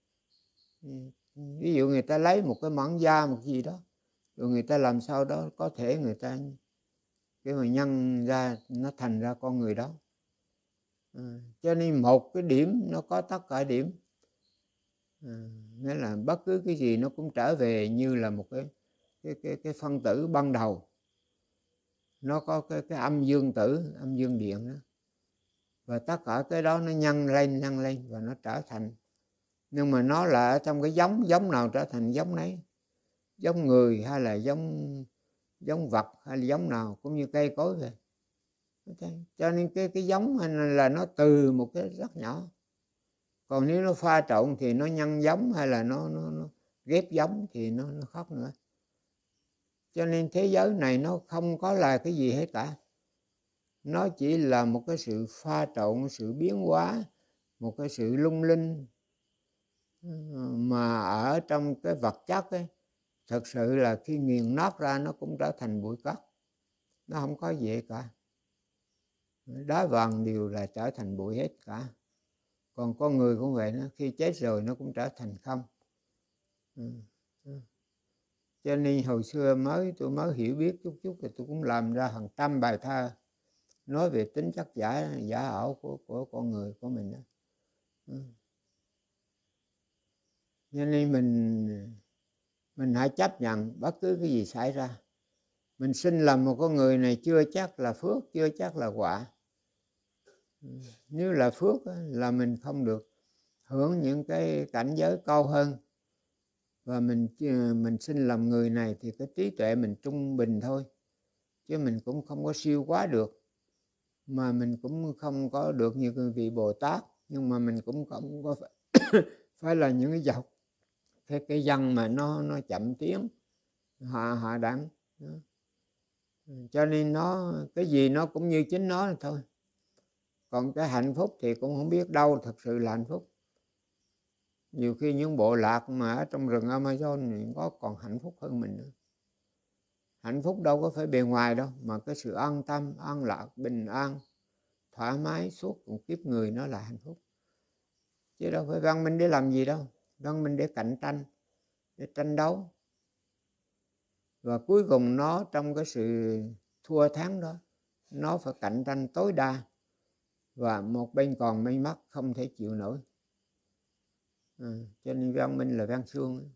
Ví dụ người ta lấy một cái mảng da một gì đó, rồi người ta làm sao đó có thể người ta cái mà nhân ra nó thành ra con người đó. Cho nên một cái điểm nó có tất cả điểm. Nghĩa là bất cứ cái gì nó cũng trở về như là một cái phân tử ban đầu. Nó có cái âm dương tử, âm dương điện đó. Và tất cả cái đó nó nhân lên và nó trở thành. Nhưng mà nó là ở trong cái giống nào trở thành giống nấy. Giống người hay là giống vật hay là giống nào, cũng như cây cối vậy. Cho nên cái giống là nó từ một cái rất nhỏ. Còn nếu nó pha trộn thì nó nhân giống, hay là nó ghép giống thì nó khác nữa. Cho nên thế giới này nó không có là cái gì hết cả. Nó chỉ là một cái sự pha trộn, sự biến hóa, một cái sự lung linh. Mà ở trong cái vật chất ấy, thật sự là khi nghiền nát ra nó cũng trở thành bụi cát. Nó không có gì cả. Đá vàng đều là trở thành bụi hết cả. Còn con người cũng vậy, nó khi chết rồi nó cũng trở thành không. Cho nên hồi xưa tôi mới hiểu biết chút thì tôi cũng làm ra hàng trăm bài thơ nói về tính chất giả ảo của con người của mình đó. Cho nên mình hãy chấp nhận bất cứ cái gì xảy ra. Mình sinh làm một con người này chưa chắc là phước, chưa chắc là quả. Nếu là phước là mình không được hưởng những cái cảnh giới cao hơn. Và mình sinh làm người này thì cái trí tuệ mình trung bình thôi, chứ mình cũng không có siêu quá được, mà mình cũng không có được như vị Bồ Tát, nhưng mà mình cũng không có phải là những cái dọc cái dân mà nó chậm tiến hạ đẳng. Cho nên nó cái gì nó cũng như chính nó thôi. Còn cái hạnh phúc thì cũng không biết đâu thật sự là hạnh phúc. Nhiều khi những bộ lạc mà ở trong rừng Amazon thì có còn hạnh phúc hơn mình nữa. Hạnh phúc đâu có phải bề ngoài đâu, mà cái sự an tâm, an lạc, bình an, thoải mái suốt một kiếp người nó là hạnh phúc. Chứ đâu phải văn minh để làm gì đâu. Văn minh để cạnh tranh, để tranh đấu. Và cuối cùng nó trong cái sự thua thắng đó, nó phải cạnh tranh tối đa. Và một bên còn bên mất không thể chịu nổi. Cho nên văn minh là văn xuông.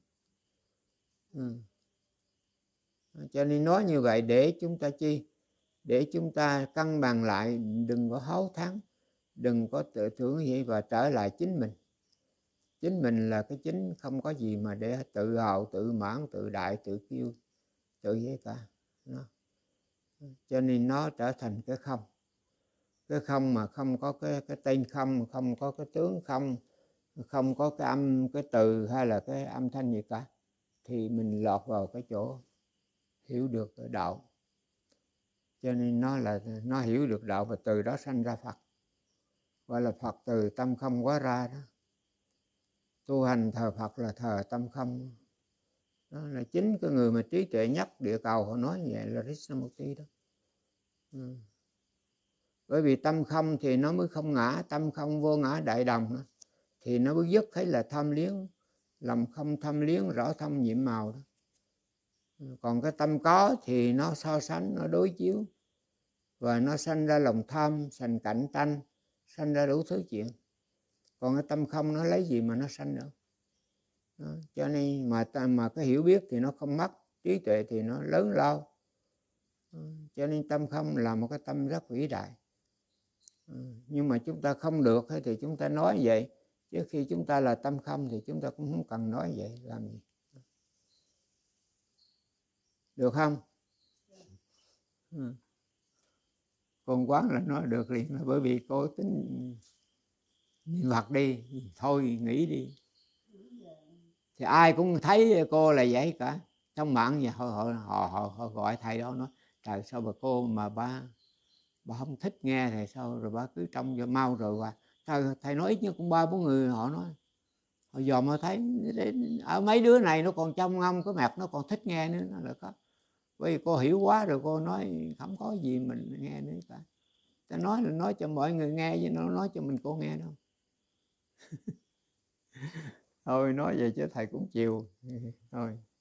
Cho nên nói như vậy để chúng ta chi? Để chúng ta cân bằng lại, đừng có háo thắng, đừng có tự tưởng gì, và trở lại chính mình. Chính mình là cái chính, không có gì mà để tự hào, tự mãn, tự đại, tự kiêu, tự gì cả. Cho nên nó trở thành cái không. Cái không mà không có cái tên không, không có cái tướng không, không có cái âm, cái từ hay là cái âm thanh gì cả, thì mình lọt vào cái chỗ hiểu được cái đạo. cho nên nó hiểu được đạo và từ đó sanh ra Phật, gọi là Phật từ tâm không hóa ra đó. Tu hành thờ Phật là thờ tâm không. Đó là chính cái người mà trí tuệ nhất địa cầu họ nói như vậy là Krishnamurti đó. Bởi vì tâm không thì nó mới không ngã, tâm không vô ngã đại đồng đó. Thì nó mới dứt thấy là tham liếng, lòng không tham liếng, rõ thông nhiệm màu đó. Còn cái tâm có thì nó so sánh, nó đối chiếu và nó sanh ra lòng tham, sanh cạnh tranh, sanh ra đủ thứ chuyện. Còn cái tâm không nó lấy gì mà nó sanh nữa. Đó. Cho nên mà cái hiểu biết thì nó không mất, trí tuệ thì nó lớn lao. Cho nên tâm không là một cái tâm rất vĩ đại. Nhưng mà chúng ta không được thì chúng ta nói vậy, chứ khi chúng ta là tâm không thì chúng ta cũng không cần nói vậy làm gì. Được không? Con quán là nói được liền, bởi vì cô tính niệm Phật đi, thôi nghĩ đi. Thì ai cũng thấy cô là vậy cả. Trong mạng nhà họ gọi thầy đó nói, trời sao bà cô mà bà không thích nghe thì sao, rồi bà cứ trông cho mau rồi qua. Thầy nói ít nhất cũng 3-4 người họ nói. Họ dòm họ thấy ở mấy đứa này nó còn trong ngâm cái mặt nó còn thích nghe nữa, nó là có. Bởi vì cô hiểu quá rồi cô nói không có gì mình nghe nữa cả. Ta nói là nói cho mọi người nghe chứ nó nói cho mình cô nghe đâu. Thôi nói vậy chứ thầy cũng chiều thôi.